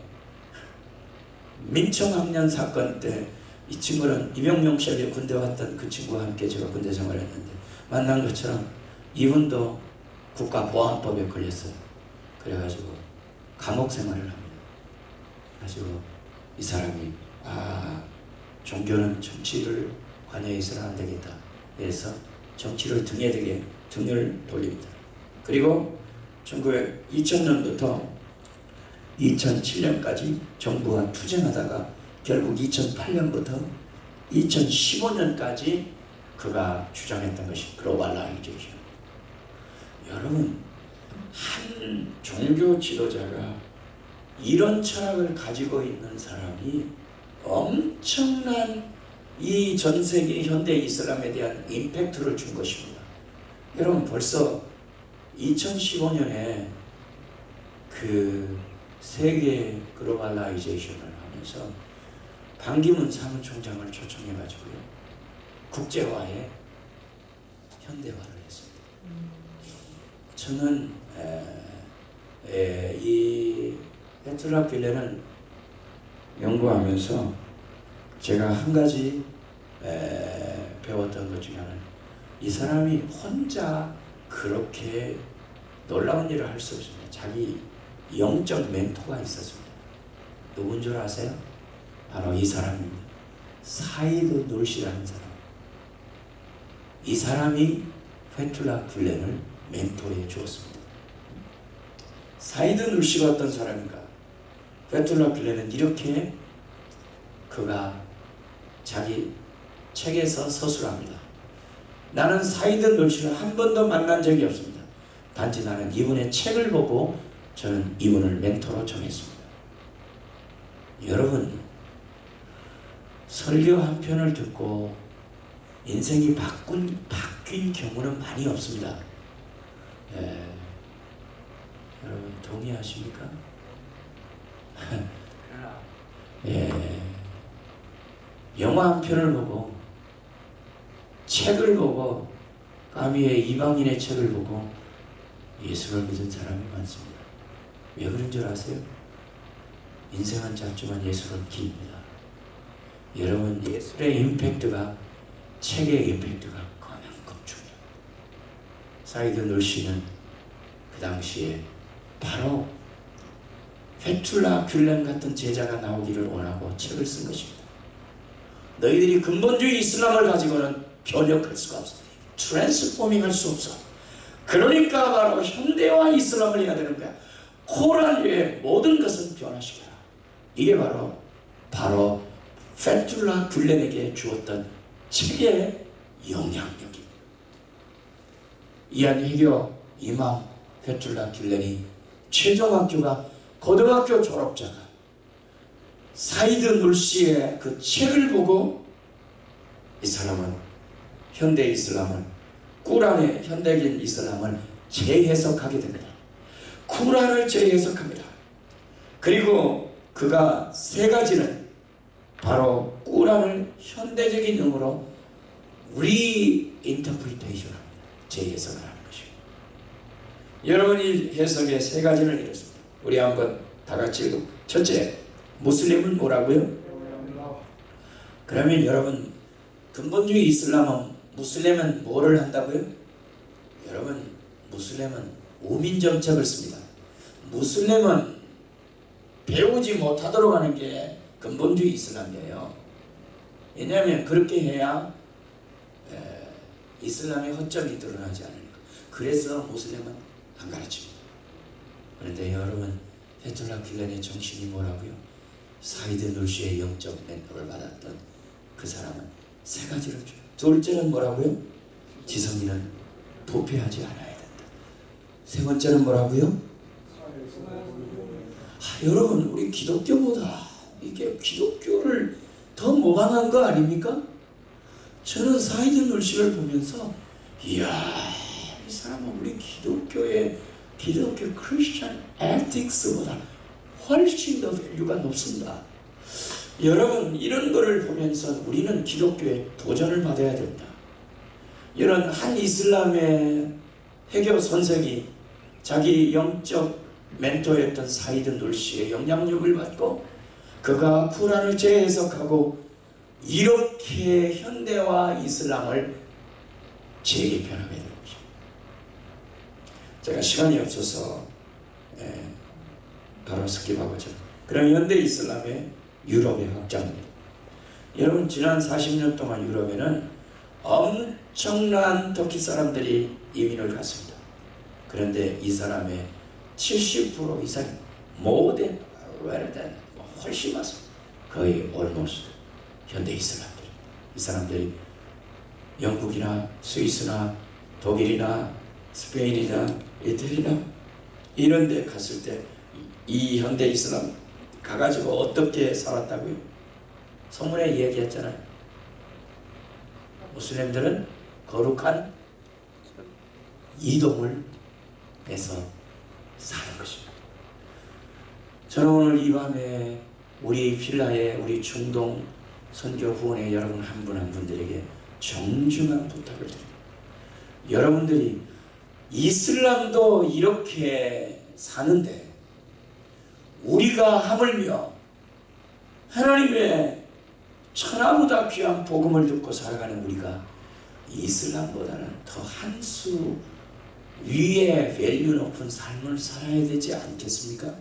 민청학년 사건 때 이 친구는 이병명 시절에 군대 왔던 그 친구와 함께 제가 군대 생활을 했는데 만난 것처럼 이분도 국가보안법에 걸렸어요. 그래가지고 감옥 생활을 합니다. 그래가지고 이 사람이 종교는 정치를 관여해 있어는 안 되겠다. 그래서 정치를 등에 대게 등을 돌립니다. 그리고 2000년부터 2007년까지 정부와 투쟁하다가 결국 2008년부터 2015년까지 그가 주장했던 것이 글로벌라이제이션. 여러분, 한 종교 지도자가 이런 철학을 가지고 있는 사람이 엄청난 이 전 세계 현대 이슬람에 대한 임팩트를 준 것입니다. 여러분, 벌써 2015년에 그 세계 글로벌라이제이션을 하면서 반기문 사무총장을 초청해가지고요, 국제화에 현대화를 했습니다. 저는 이 페툴라 뷸렌을 연구하면서 제가 한 가지 배웠던 것 중에 하나는, 이 사람이 혼자 그렇게 놀라운 일을 할 수 없습니다. 자기 영적 멘토가 있었습니다. 누군 줄 아세요? 바로 이 사람입니다. 사이드 놀시라는 사람. 이 사람이 페툴라 뷸렌을 멘토해 주었습니다. 사이드 놀시가 어떤 사람인가? 페툴라 뷸렌은 이렇게 그가 자기 책에서 서술합니다. 나는 사이드 놀시를 한 번도 만난 적이 없습니다. 단지 나는 이분의 책을 보고 저는 이분을 멘토로 정했습니다. 여러분, 설교 한 편을 듣고 인생이 바뀐 경우는 많이 없습니다. 여러분 동의하십니까? 영화 한 편을 보고, 책을 보고, 까미의 이방인의 책을 보고 예수를 믿은 사람이 많습니다. 왜 그런 줄 아세요? 인생은 짧지만 예수는 깁니다. 여러분, 예술의 임팩트가, 책의 임팩트가 그만큼 중요해요. 사이드 놀시는 그 당시에 바로 페툴라 뷸렌 같은 제자가 나오기를 원하고 책을 쓴 것입니다. 너희들이 근본주의 이슬람을 가지고는 변혁할 수가 없어. 트랜스포밍 할 수 없어. 그러니까 바로 현대화 이슬람을 해야 되는 거야. 코란 외에 모든 것은 변화시켜라. 이게 바로 페툴라 뷸렌에게 주었던 책의 영향력입니다. 이한희교 이맘 페툴라 뷸렌이 최종 학교가 고등학교 졸업자가 사이드 놀시의 그 책을 보고 이 사람은 현대 이슬람을, 꾸란의 현대적인 이슬람을 재해석하게 됩니다. 꾸란을 재해석합니다. 그리고 그가 세 가지는 바로 꾸란을 현대적인 의미로 리인터프리테이션 합니다. 재해석을 하는 것입니다. 여러분이 해석의 세 가지를 이뤘습니다. 우리 한번 다 같이 읽어. 첫째, 무슬림은 뭐라고요? 그러면 여러분, 근본주의 이슬람은, 무슬림은 뭐를 한다고요? 여러분, 무슬림은 우민정책을 씁니다. 무슬림은 배우지 못하도록 하는 게 근본주의 이슬람이에요. 왜냐하면 그렇게 해야 이슬람의 허점이 드러나지 않으니까. 그래서 무슬림은 안 가르칩니다. 그런데 여러분, 페툴라 뷸렌의 정신이 뭐라고요? 사이드 놀시의 영적 멘토를 받았던 그 사람은 세 가지를 줘요. 둘째는 뭐라고요? 지성인은 부패하지 않아야 된다. 세 번째는 뭐라고요? 여러분, 우리 기독교보다 이게 기독교를 더 모방한 거 아닙니까? 저는 사이드 놀씨를 보면서 이야, 이 사람은 우리 기독교 크리스천 에틱스보다 훨씬 더 밸류가 높습니다. 여러분, 이런 거를 보면서 우리는 기독교에 도전을 받아야 됩니다. 이런 한 이슬람의 해교 선생이 자기 영적 멘토였던 사이드 놀씨의 영향력을 받고 그가 쿠란을 재해석하고 이렇게 현대화 이슬람을 재개편하게 된 거죠. 제가 시간이 없어서 바로 스킵하고죠. 그럼 현대 이슬람의 유럽의 확장입니다. 여러분, 지난 40년 동안 유럽에는 엄청난 터키 사람들이 이민을 갔습니다. 그런데 이 사람의 70% 이상이 모든 훨씬 많습니다. 거의 almost 현대 이슬람들. 이 사람들이 영국이나 스위스나 독일이나 스페인이나 이태리나 이런 데 갔을 때 이 현대 이슬람 가가지고 어떻게 살았다고요? 성문에 얘기했잖아요. 무슬림들은 거룩한 이동을 해서 사는 것입니다. 저는 오늘 이 밤에 우리 필라의 우리 중동 선교 후원의 여러분 한 분 한 분들에게 정중한 부탁을 드립니다. 여러분들이 이슬람도 이렇게 사는데 우리가 하물며 하나님의 천하보다 귀한 복음을 듣고 살아가는 우리가 이슬람보다는 더 한 수 위에 밸류 높은 삶을 살아야 되지 않겠습니까?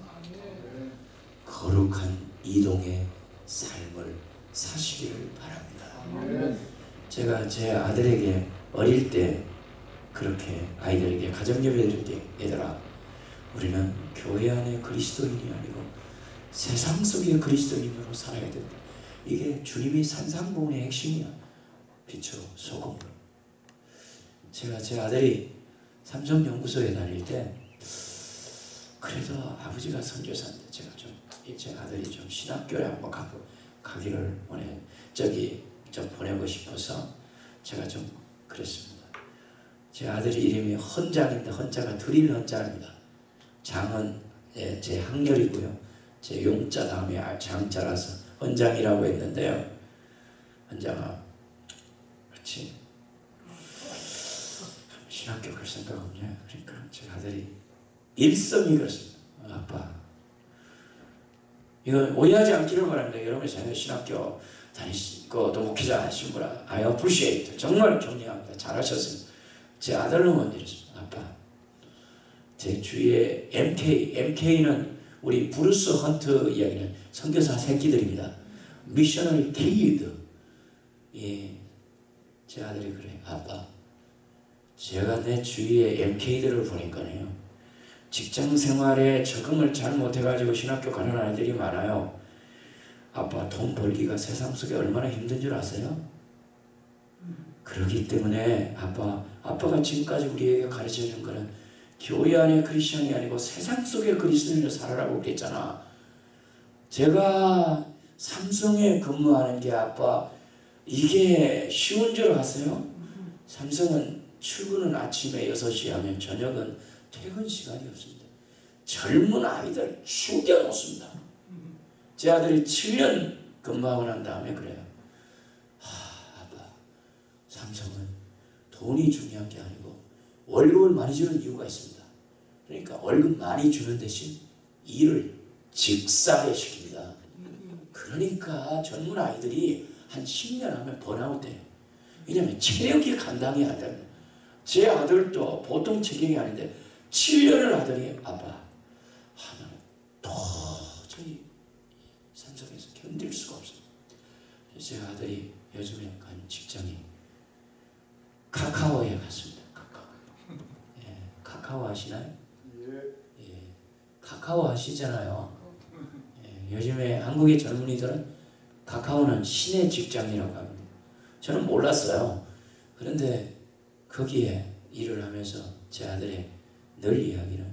거룩한 이동의 삶을 사시기를 바랍니다. 제가 제 아들에게 어릴 때 그렇게 아이들에게 가정예배 드릴 때 얘들아, 우리는 교회 안에 그리스도인이 아니고 세상 속의 그리스도인으로 살아야 된다. 이게 주님이 산상보훈의 핵심이야. 빛으로 소금으로. 제가 제 아들이 삼성연구소에 다닐 때 그래도 아버지가 선교사인데 제가 좀 제 아들이 좀 신학교에 한번 가기를 좀 보내고 싶어서 제가 좀 그랬습니다. 제 아들 이름이 헌장인데 헌자가 드릴 헌자입니다. 장은 제 학렬이고요. 제 용자 다음에 장자라서 헌장이라고 했는데요. 헌장아, 그렇지? 신학교 갈 생각 없냐? 그러니까 제 아들이 일성이 그렇습니다. 아빠, 이거 오해하지 않기를 바랍니다. 여러분이 자녀 신학교 다니시고 또 목회자 하신 분아, I appreciate, 정말 존경합니다. 잘하셨습니다. 제 아들은 먼저 이랬습니다. 아빠, 제 주위에 MK는 우리 브루스 헌트 이야기는 선교사 새끼들입니다. 미셔너리 키드. 예, 제 아들이 그래. 아빠, 제가 내 주위에 MK들을 보니까요, 직장 생활에 적응을 잘 못해가지고 신학교 가는 아이들이 많아요. 아빠, 돈 벌기가 세상 속에 얼마나 힘든 줄 아세요? 그렇기 때문에 아빠가 지금까지 우리에게 가르쳐준 거는 교회 안에 크리스천이 아니고 세상 속의 그리스도인으로 살아라고 그랬잖아. 제가 삼성에 근무하는 게 아빠, 이게 쉬운 줄 아세요? 삼성은 출근은 아침에 6시에 하면 저녁은 퇴근 시간이 없습니다. 젊은 아이들 죽여놓습니다. 제 아들이 7년 근무하고 난 다음에 그래요. 아빠, 삼성은 돈이 중요한 게 아니고 월급을 많이 주는 이유가 있습니다. 그러니까 월급 많이 주는 대신 일을 직사게 시킵니다. 그러니까 젊은 아이들이 한 10년 하면 번아웃 돼요. 왜냐하면 체력이 감당이 안 됩니다. 제 아들도 보통 체격이 아닌데 7년을 하더니 아빠, 나는 도저히 삼성에서 견딜 수가 없어요. 제 아들이 요즘에 간 직장이 카카오에 갔습니다. 카카오 아시나요? 예, 카카오 아시잖아요. 예, 요즘에 한국의 젊은이들은 카카오는 신의 직장이라고 합니다. 저는 몰랐어요. 그런데 거기에 일을 하면서 제 아들의 늘 이야기는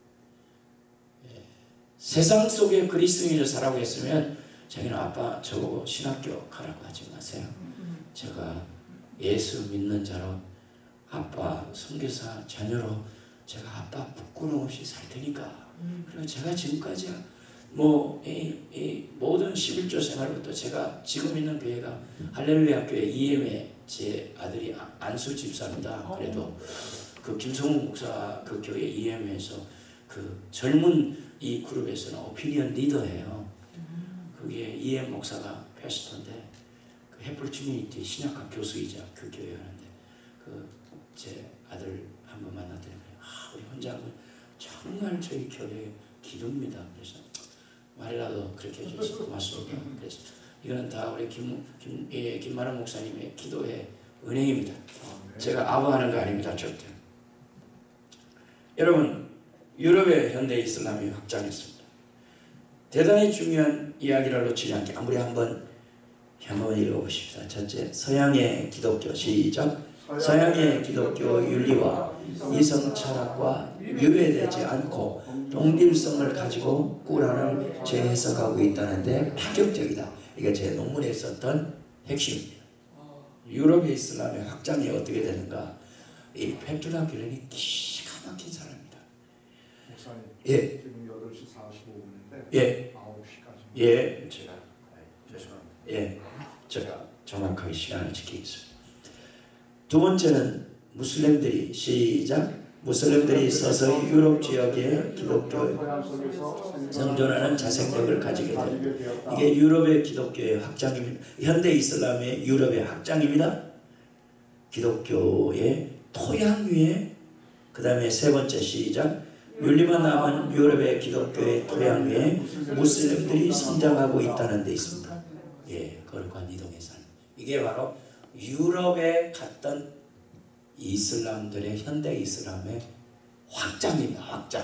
세상 속에 그리스도인으로 살아고 했으면 자기는 아빠 저보고 신학교 가라고 하지 마세요. 제가 예수 믿는 자로 아빠 선교사 자녀로 제가 아빠 부끄러움 없이 살 테니까. 그리고 제가 지금까지 이 모든 11조 생활부터 제가 지금 있는 교회가 할렐루야 교회 EM에 제 아들이 안수 집사입니다. 그래도 그 김성훈 목사 그 교회 EM에서 그 젊은 이 그룹에서는 오피니언 리더예요. 그게 EM 목사가 패스터인데 그 해플 커뮤니티 신약학 교수이자 그 교회 하는데 그 제 아들 한번 만났더니 우리 혼자는 정말 저희 교회 기도입니다. 그래서 말이라도 그렇게 해주셔서 고맙습니다. 그래서 이거는 다 우리 김만원 목사님의 기도의 은행입니다. 제가 아부하는 거 아닙니다. 절대. 여러분, 유럽의 현대 이슬람이 확장했습니다. 대단히 중요한 이야기를 놓치지 않게 아무리 한번 읽어보십시다. 첫째, 서양의 기독교 시작. 서양의 기독교 윤리와 이성 철학과 유배되지 않고 동질성을 가지고 꾸란을 재해석하고 있다는데 파격적이다. 이게 제 논문에 썼던 핵심입니다. 유럽의 이슬람의 확장이 어떻게 되는가? 이 페투라 길렌이 기가 막힌 사람입니다.
목사님,
예.
지금 8시 45분인데
예.
9시까지.
예, 제가 죄송합니다. 예, 제가 정확하게 시간을 지키겠습니다. 두 번째는 무슬림들이 시작. 무슬림들이 서서히 유럽 지역의 기독교 생존하는 자생력을 가지게 됩니다. 이게 유럽의 기독교의 확장입니다. 현대 이슬람의 유럽의 확장입니다. 기독교의 토양 위에 그 다음에 세 번째 시작. 윤리만 남은 유럽의 기독교의 토양 위에 무슬림들이 성장하고 있다는 데 있습니다. 예, 거룩한 이동의 삶. 이게 바로 유럽에 갔던 이슬람들의 현대 이슬람의 확장입니다. 확장.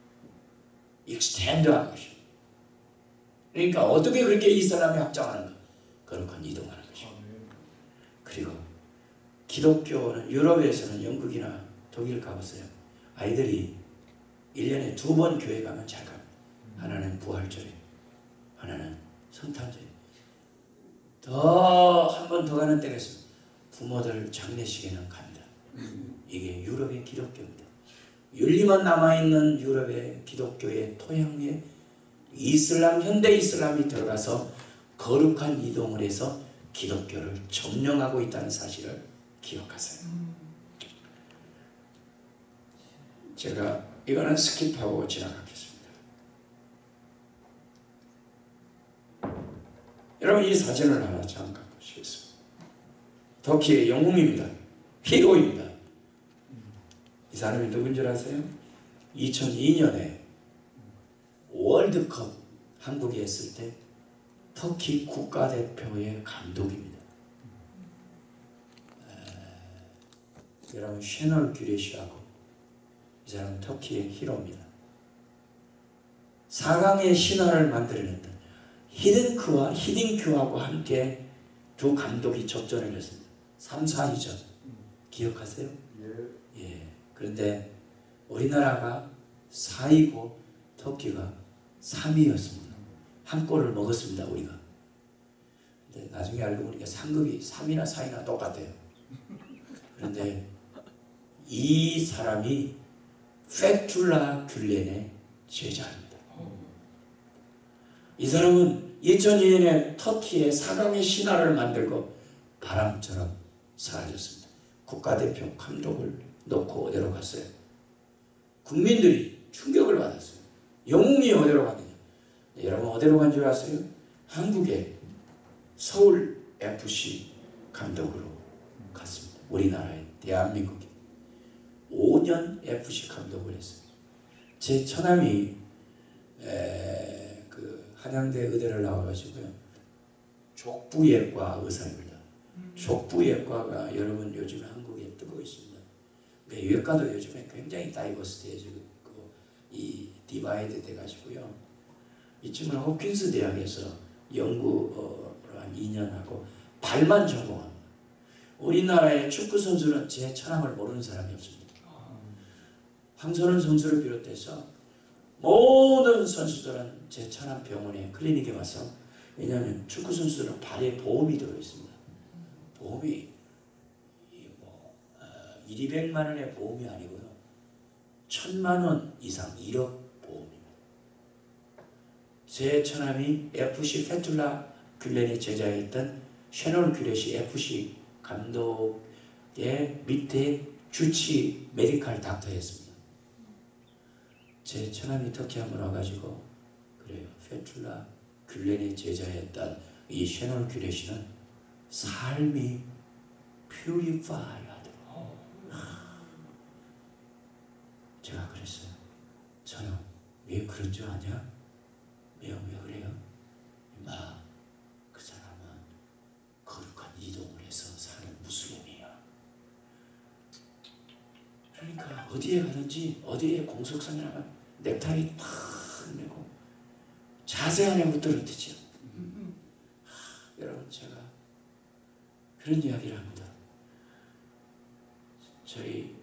익스텐드하는 것입니다. 그러니까 어떻게 그렇게 이슬람이 확장하는가? 거룩한 이동하는 것입니다. 그리고 기독교는 유럽에서는 영국이나 독일 가보세요. 아이들이 1년에 2번 교회 가면 잘 갑니다. 하나는 부활절에, 하나는 성탄절에. 한 번 더 가는 때가 있습니다. 부모들 장례식에는 갑니다. 이게 유럽의 기독교입니다. 윤리만 남아있는 유럽의 기독교의 토양 위에 이슬람, 현대 이슬람이 들어가서 거룩한 이동을 해서 기독교를 점령하고 있다는 사실을 기억하세요. 제가 이거는 스킵하고 지나가겠습니다. 여러분 이 사진을 하나 잠깐 보시겠습니다. 터키의 영웅입니다. 히로입니다. 이 사람이 누군 줄 아세요? 2002년에 월드컵 한국에 했을 때 터키 국가대표의 감독입니다. 여러분 셰널 규레시하고 이 사람은 터키의 히로입니다. 4강의 신화를 만들어냈던 히딩크와 히딩큐하고 함께 두 감독이 접전을 했습니다. 3, 4위전 기억하세요? 예. 그런데 우리나라가 4위고 터키가 3위였습니다. 한 골을 먹었습니다. 우리가. 근데 나중에 알고 보니까 상급이 3위나 4위나 똑같아요. 그런데 이 사람이 페툴라 귤렌의 제자입니다. 이 사람은 2002년에 터키의 4강의 신화를 만들고 바람처럼 사라졌습니다. 국가대표 감독을 놓고 어디로 갔어요? 국민들이 충격을 받았어요. 영웅이 어디로 갔느냐? 네, 여러분 어디로 간 줄 아세요? 한국의 서울 FC 감독으로 갔습니다. 우리나라에 대한민국에 5년 FC 감독을 했어요. 제 처남이 그 한양대 의대를 나와가지고요. 족부예과 의사입니다. 족부예과가 여러분 요즘 한국에 뜨고 있습니다. 그러니까 예과도 요즘에 굉장히 다이버시티해지고 이 디바이드 돼가지고요. 이 친구는 호킨스 대학에서 연구를 한 2년 하고 발만 전공합니다. 우리나라의 축구 선수는 제 처남을 모르는 사람이 없습니다. 황선홍 선수를 비롯해서 모든 선수들은 제 천안병원에 클리닉에 와서, 왜냐하면 축구 선수들은 발에 보험이 들어있습니다. 보험이 200만 원의 보험이 아니고요, 1000만 원 이상 1억 보험입니다. 제 처남이 FC 페툴라 귤렌의 제자였던 셰논 귤렛이 FC 감독의 밑에 주치 메디칼 닥터였습니다. 제 처남이 터키 한번 와가지고 그래요. 페툴라 귤렌의 제자였던 이 셰논 귤렛이는 삶이 퓨리파이 하더라고요. 제가 그랬어요. 저는 왜 그런 줄 아냐? 왜 그래요? 임마, 그 사람은 거룩한 이동을 해서 사는 무슬림이야. 그러니까 어디에 가든지, 어디에 공석상에 나가면 넥타이 팍 내고 자세 안에 못 떨어뜨죠. 여러분, 제가 그런 이야기를 합니다. 저희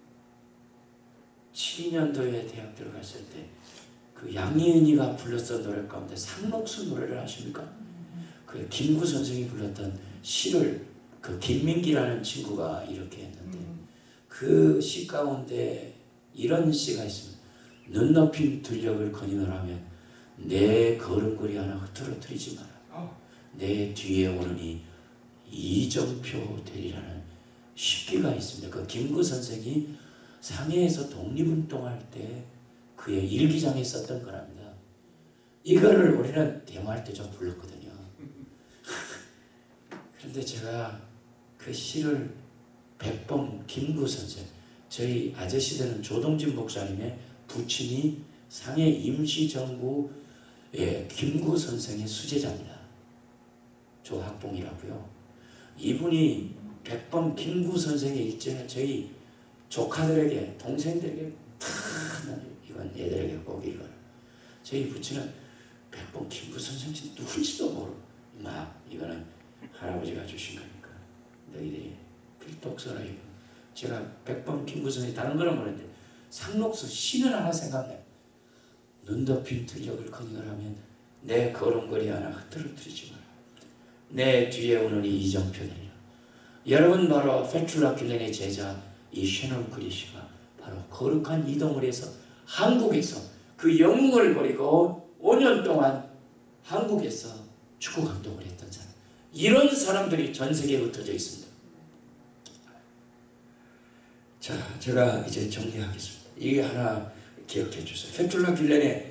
72년도에 대학 들어갔을 때 그 양희은이가 불렀던 노래 가운데 상록수 노래를 아십니까? 그 김구 선생이 불렀던 시를 그 김민기라는 친구가 이렇게 했는데, 그 시 가운데 이런 시가 있습니다. 눈 높임 들녘을 거니노라면 내 걸음걸이 하나 흐트러뜨리지 마라. 내 뒤에 오르니 이정표 되리라는 시기가 있습니다. 그 김구 선생이 상해에서 독립운동할 때 그의 일기장에 썼던 거랍니다. 이거를 우리는 데모할 때 좀 불렀거든요. 그런데 제가 그 시를 백범 김구 선생, 저희 아저씨들은 조동진 목사님의 부친이 상해 임시정부의 김구 선생의 수제자입니다. 조학봉이라고요. 이분이 백범 김구 선생의 일전에 저희 조카들에게, 동생들에게 다, 이건 얘들에게 꼭 읽어라. 저희 부친은 백범 김구 선생님 누군지도 모르고, 이거는 할아버지가 주신 거니까 너희들이 필독 써라. 이거 제가 백범 김구 선생님 다른 거는 모르는데 상록수 시는 하나 생각나요. 눈 덮인 들녘을 거니거라면 내 걸음걸이 하나 흐트러뜨리지 마라. 내 뒤에 오는 이 이정표들이야. 여러분, 바로 페툴라 귤렌의 제자 이 셰논 귤렛이가 바로 거룩한 이동을 해서 한국에서 그 영웅을 버리고 5년 동안 한국에서 축구 감독을 했던 사람. 이런 사람들이 전 세계에 흩어져 있습니다. 자, 제가 이제 정리하겠습니다. 이게 하나 기억해 주세요. 페툴라 귤렌의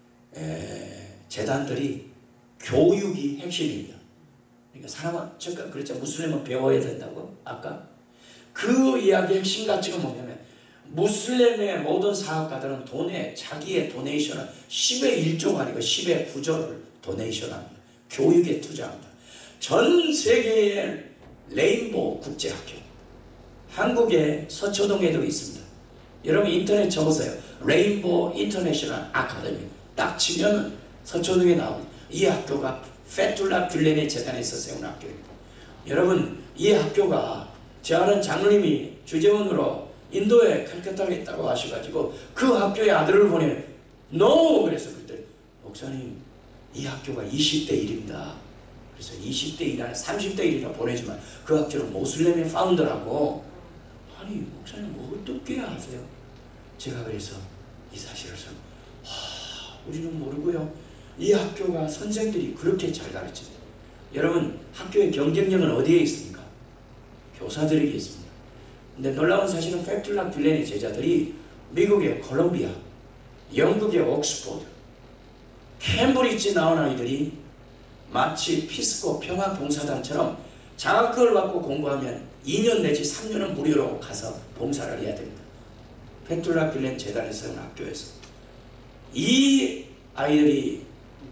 재단들이 교육이 핵심입니다. 그러니까 사람은, 잠깐 그랬죠. 무슬림은 배워야 된다고. 아까 그 이야기의 핵심 가치가 뭐냐면, 무슬림의 모든 사업가들은 돈에, 자기의 도네이션을 10의 1조가 아니고 10의 9조를 도네이션합니다. 교육에 투자합니다. 전 세계의 레인보우 국제학교, 한국의 서초동에도 있습니다. 여러분 인터넷 쳐보세요. 레인보우 인터내셔널 아카데미 딱 치면은 서초동에 나옵니다. 이 학교가 페툴라 귤렌의 재단에서 세운 학교입니다. 여러분, 이 학교가 제 아는 장로님이 주재원으로 인도에 칼카타에 있다고 하셔가지고 그 학교에 아들을 보내. NO! 그래서 그때 목사님, 이 학교가 20대 1입니다. 그래서 20대 1이나 30대 1이나 보내지만 그 학교는 모슬렘의 파운더라고. 아니 목사님 뭐 어떻게 아세요? 제가 그래서 이 사실을 우리는 모르고요. 이 학교가 선생들이 그렇게 잘 가르칩니다. 여러분, 학교의 경쟁력은 어디에 있습니까? 교사들에게 있습니다. 근데 놀라운 사실은 페툴라 귤렌의 제자들이 미국의 콜롬비아, 영국의 옥스포드, 캠브리지 나온 아이들이 마치 피스코 평화봉사단처럼 장학금을 받고 공부하면 2년 내지 3년은 무료로 가서 봉사를 해야 됩니다. 페툴라 귤렌 재단에서 세운 학교에서 이 아이들이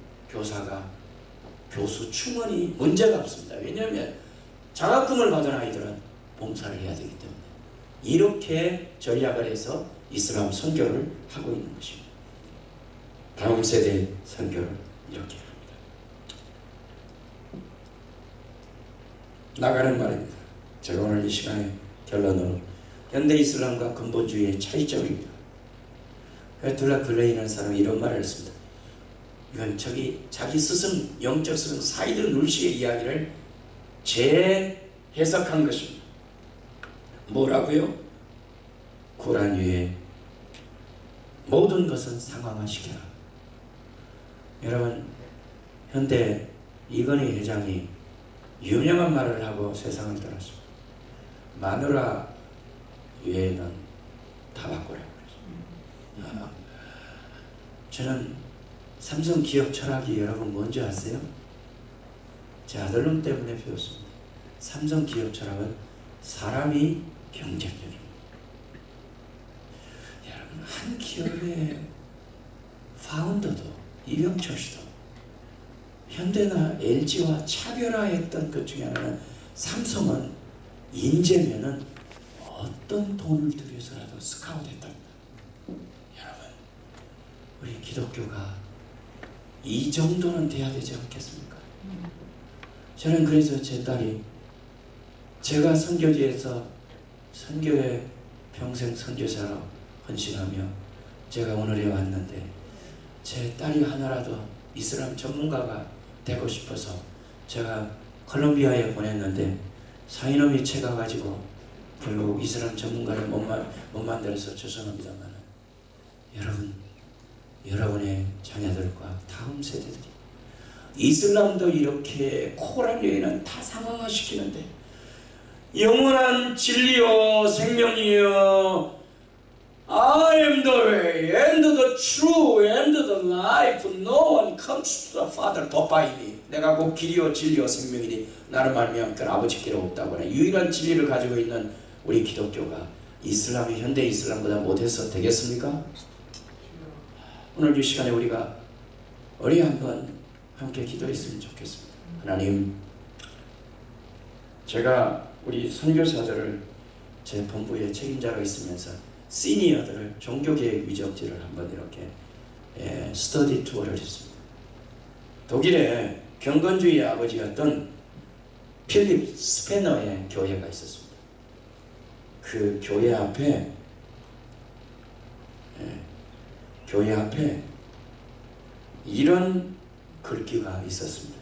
교수 충원이 문제가 없습니다. 왜냐하면 장학금을 받은 아이들은 봉사를 해야 되기 때문에 이렇게 전략을 해서 이슬람 선교를 하고 있는 것입니다. 다음 세대 선교를 이렇게 합니다. 나가는 말입니다. 제가 오늘 이 시간에 결론으로 현대 이슬람과 근본주의의 차이점입니다. 헤틀러 글레이라는 사람이 이런 말을 했습니다. 이건 자기 스승, 영적 스승 사이드 눌시의 이야기를 재해석한 것입니다. 뭐라고요? 고란 위에 모든 것은 상황화시켜라. 여러분, 현대 이건희 회장이 유명한 말을 하고 세상을 떠났습니다. 마누라 외에는 다 바꾸라고 그랬습니다. 저는 삼성 기업 철학이 여러분 뭔지 아세요? 제 아들놈 때문에 배웠습니다. 삼성 기업 철학은 사람이 경쟁력입니다. 여러분, 한 기업의 파운더도 이병철 씨도 현대나 LG와 차별화했던 것 중에 하나는 삼성은 인재면은 어떤 돈을 들여서라도 스카웃했답니다. 여러분, 우리 기독교가 이 정도는 돼야 되지 않겠습니까? 저는 그래서 제 딸이 제가 선교지에서 선교에 평생 선교사로 헌신하며 제가 오늘에 왔는데 제 딸이 하나라도 이슬람 전문가가 되고 싶어서 제가 콜롬비아에 보냈는데 사이놈이 채가가지고 결국 이슬람 전문가를 못 만들어서 죄송합니다만 여러분의 자녀들과 다음 세대들이 이슬람도 이렇게 코란 여인은 다 상황화시키는데 영원한 진리요 생명이요 I am the way and the truth and the life. No one comes to the Father but by me. 내가 곧 길이요 진리요 생명이니 나를 말미암아 아버지께로 없다고 하는 유일한 진리를 가지고 있는 우리 기독교가 이슬람이 현대 이슬람보다 못해서 되겠습니까? 오늘 이 시간에 우리가 한번 함께 기도했으면 좋겠습니다. 하나님, 제가 우리 선교사들을 제 본부의 책임자로 있으면서 시니어들을 종교개혁 위적지를 한번 이렇게 스터디 투어를 했습니다. 독일에 경건주의의 아버지였던 필립 스페너의 교회가 있었습니다. 그 교회 앞에 이런 글귀가 있었습니다.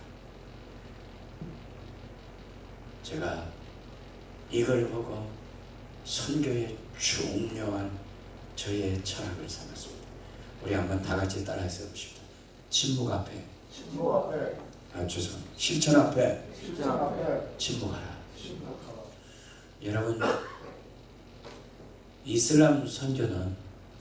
제가 이걸 보고 선교의 중요한 저의 철학을 삼았습니다. 우리 한번 다 같이 따라해서 해봅시다. 침묵 앞에 죄송합니다. 실천 앞에 침묵하라. 여러분, 이슬람 선교는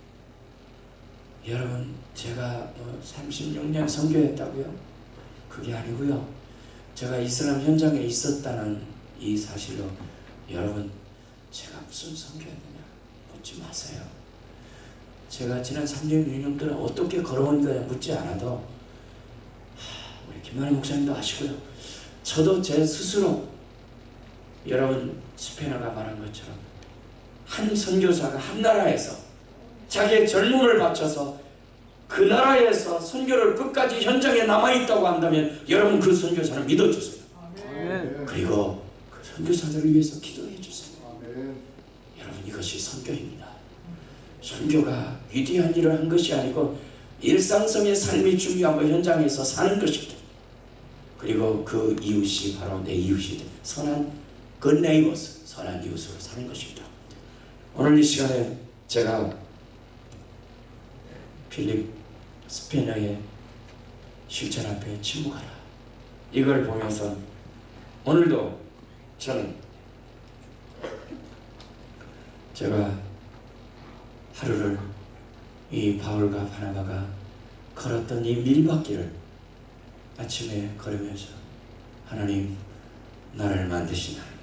여러분 제가 36년 선교했다고요? 그게 아니고요. 제가 이슬람 현장에 있었다는 이 사실로 여러분 제가 무슨 선교했느냐 묻지 마세요. 제가 지난 36년 동안 어떻게 걸어온 거야 묻지 않아도 우리 김만희 목사님도 아시고요. 저도 제 스스로 여러분 스페너가 말한 것처럼 한 선교사가 한 나라에서 자기의 젊음을 바쳐서 그 나라에서 선교를 끝까지 현장에 남아있다고 한다면 여러분 그 선교사를 믿어주세요. 그리고 그 선교사들을 위해서 기도해 주세요. 여러분, 이것이 선교입니다. 선교가 위대한 일을 한 것이 아니고 일상성의 삶이 중요하고 현장에서 사는 것입니다. 그리고 그 이웃이 바로 내 이웃이 선한 good neighbors, 선한 이웃으로 사는 것입니다. 오늘 이 시간에 제가 필립 스페너의 실천 앞에 침묵하라 이걸 보면서 오늘도 저는 제가 하루를 이 바울과 바나바가 걸었던 이 밀밭길을 아침에 걸으면서 하나님, 나를 만드신 하나님,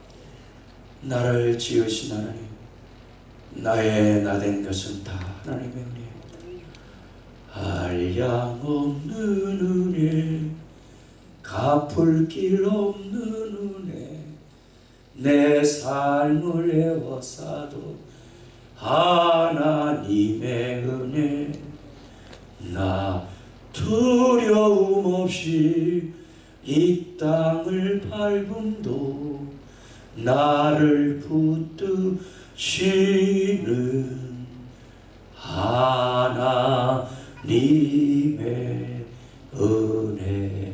나를 지으신 하나님, 나의 나된 것은 다 하나님의 은혜입니다. 한량없는 은혜, 갚을 길 없는 은혜, 내 삶을 애워싸도 하나님의 은혜, 나 두려움 없이 이 땅을 밟음도 나를 붙드시는 하나님의 은혜.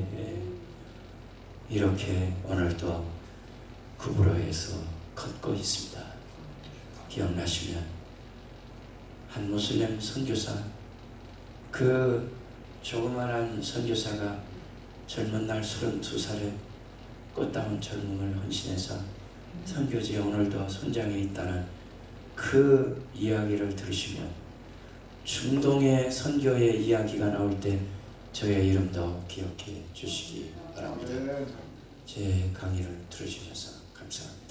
이렇게 오늘도 구부로에서 걷고 있습니다. 기억나시면 한 무슬림 선교사, 그 조그만한 선교사가 젊은 날 32살에 꽃다운 젊음을 헌신해서 선교지에 오늘도 선장에 있다는 그 이야기를 들으시면 중동의 선교의 이야기가 나올 때 저의 이름도 기억해 주시기 바랍니다. 제 강의를 들어주셔서 감사합니다.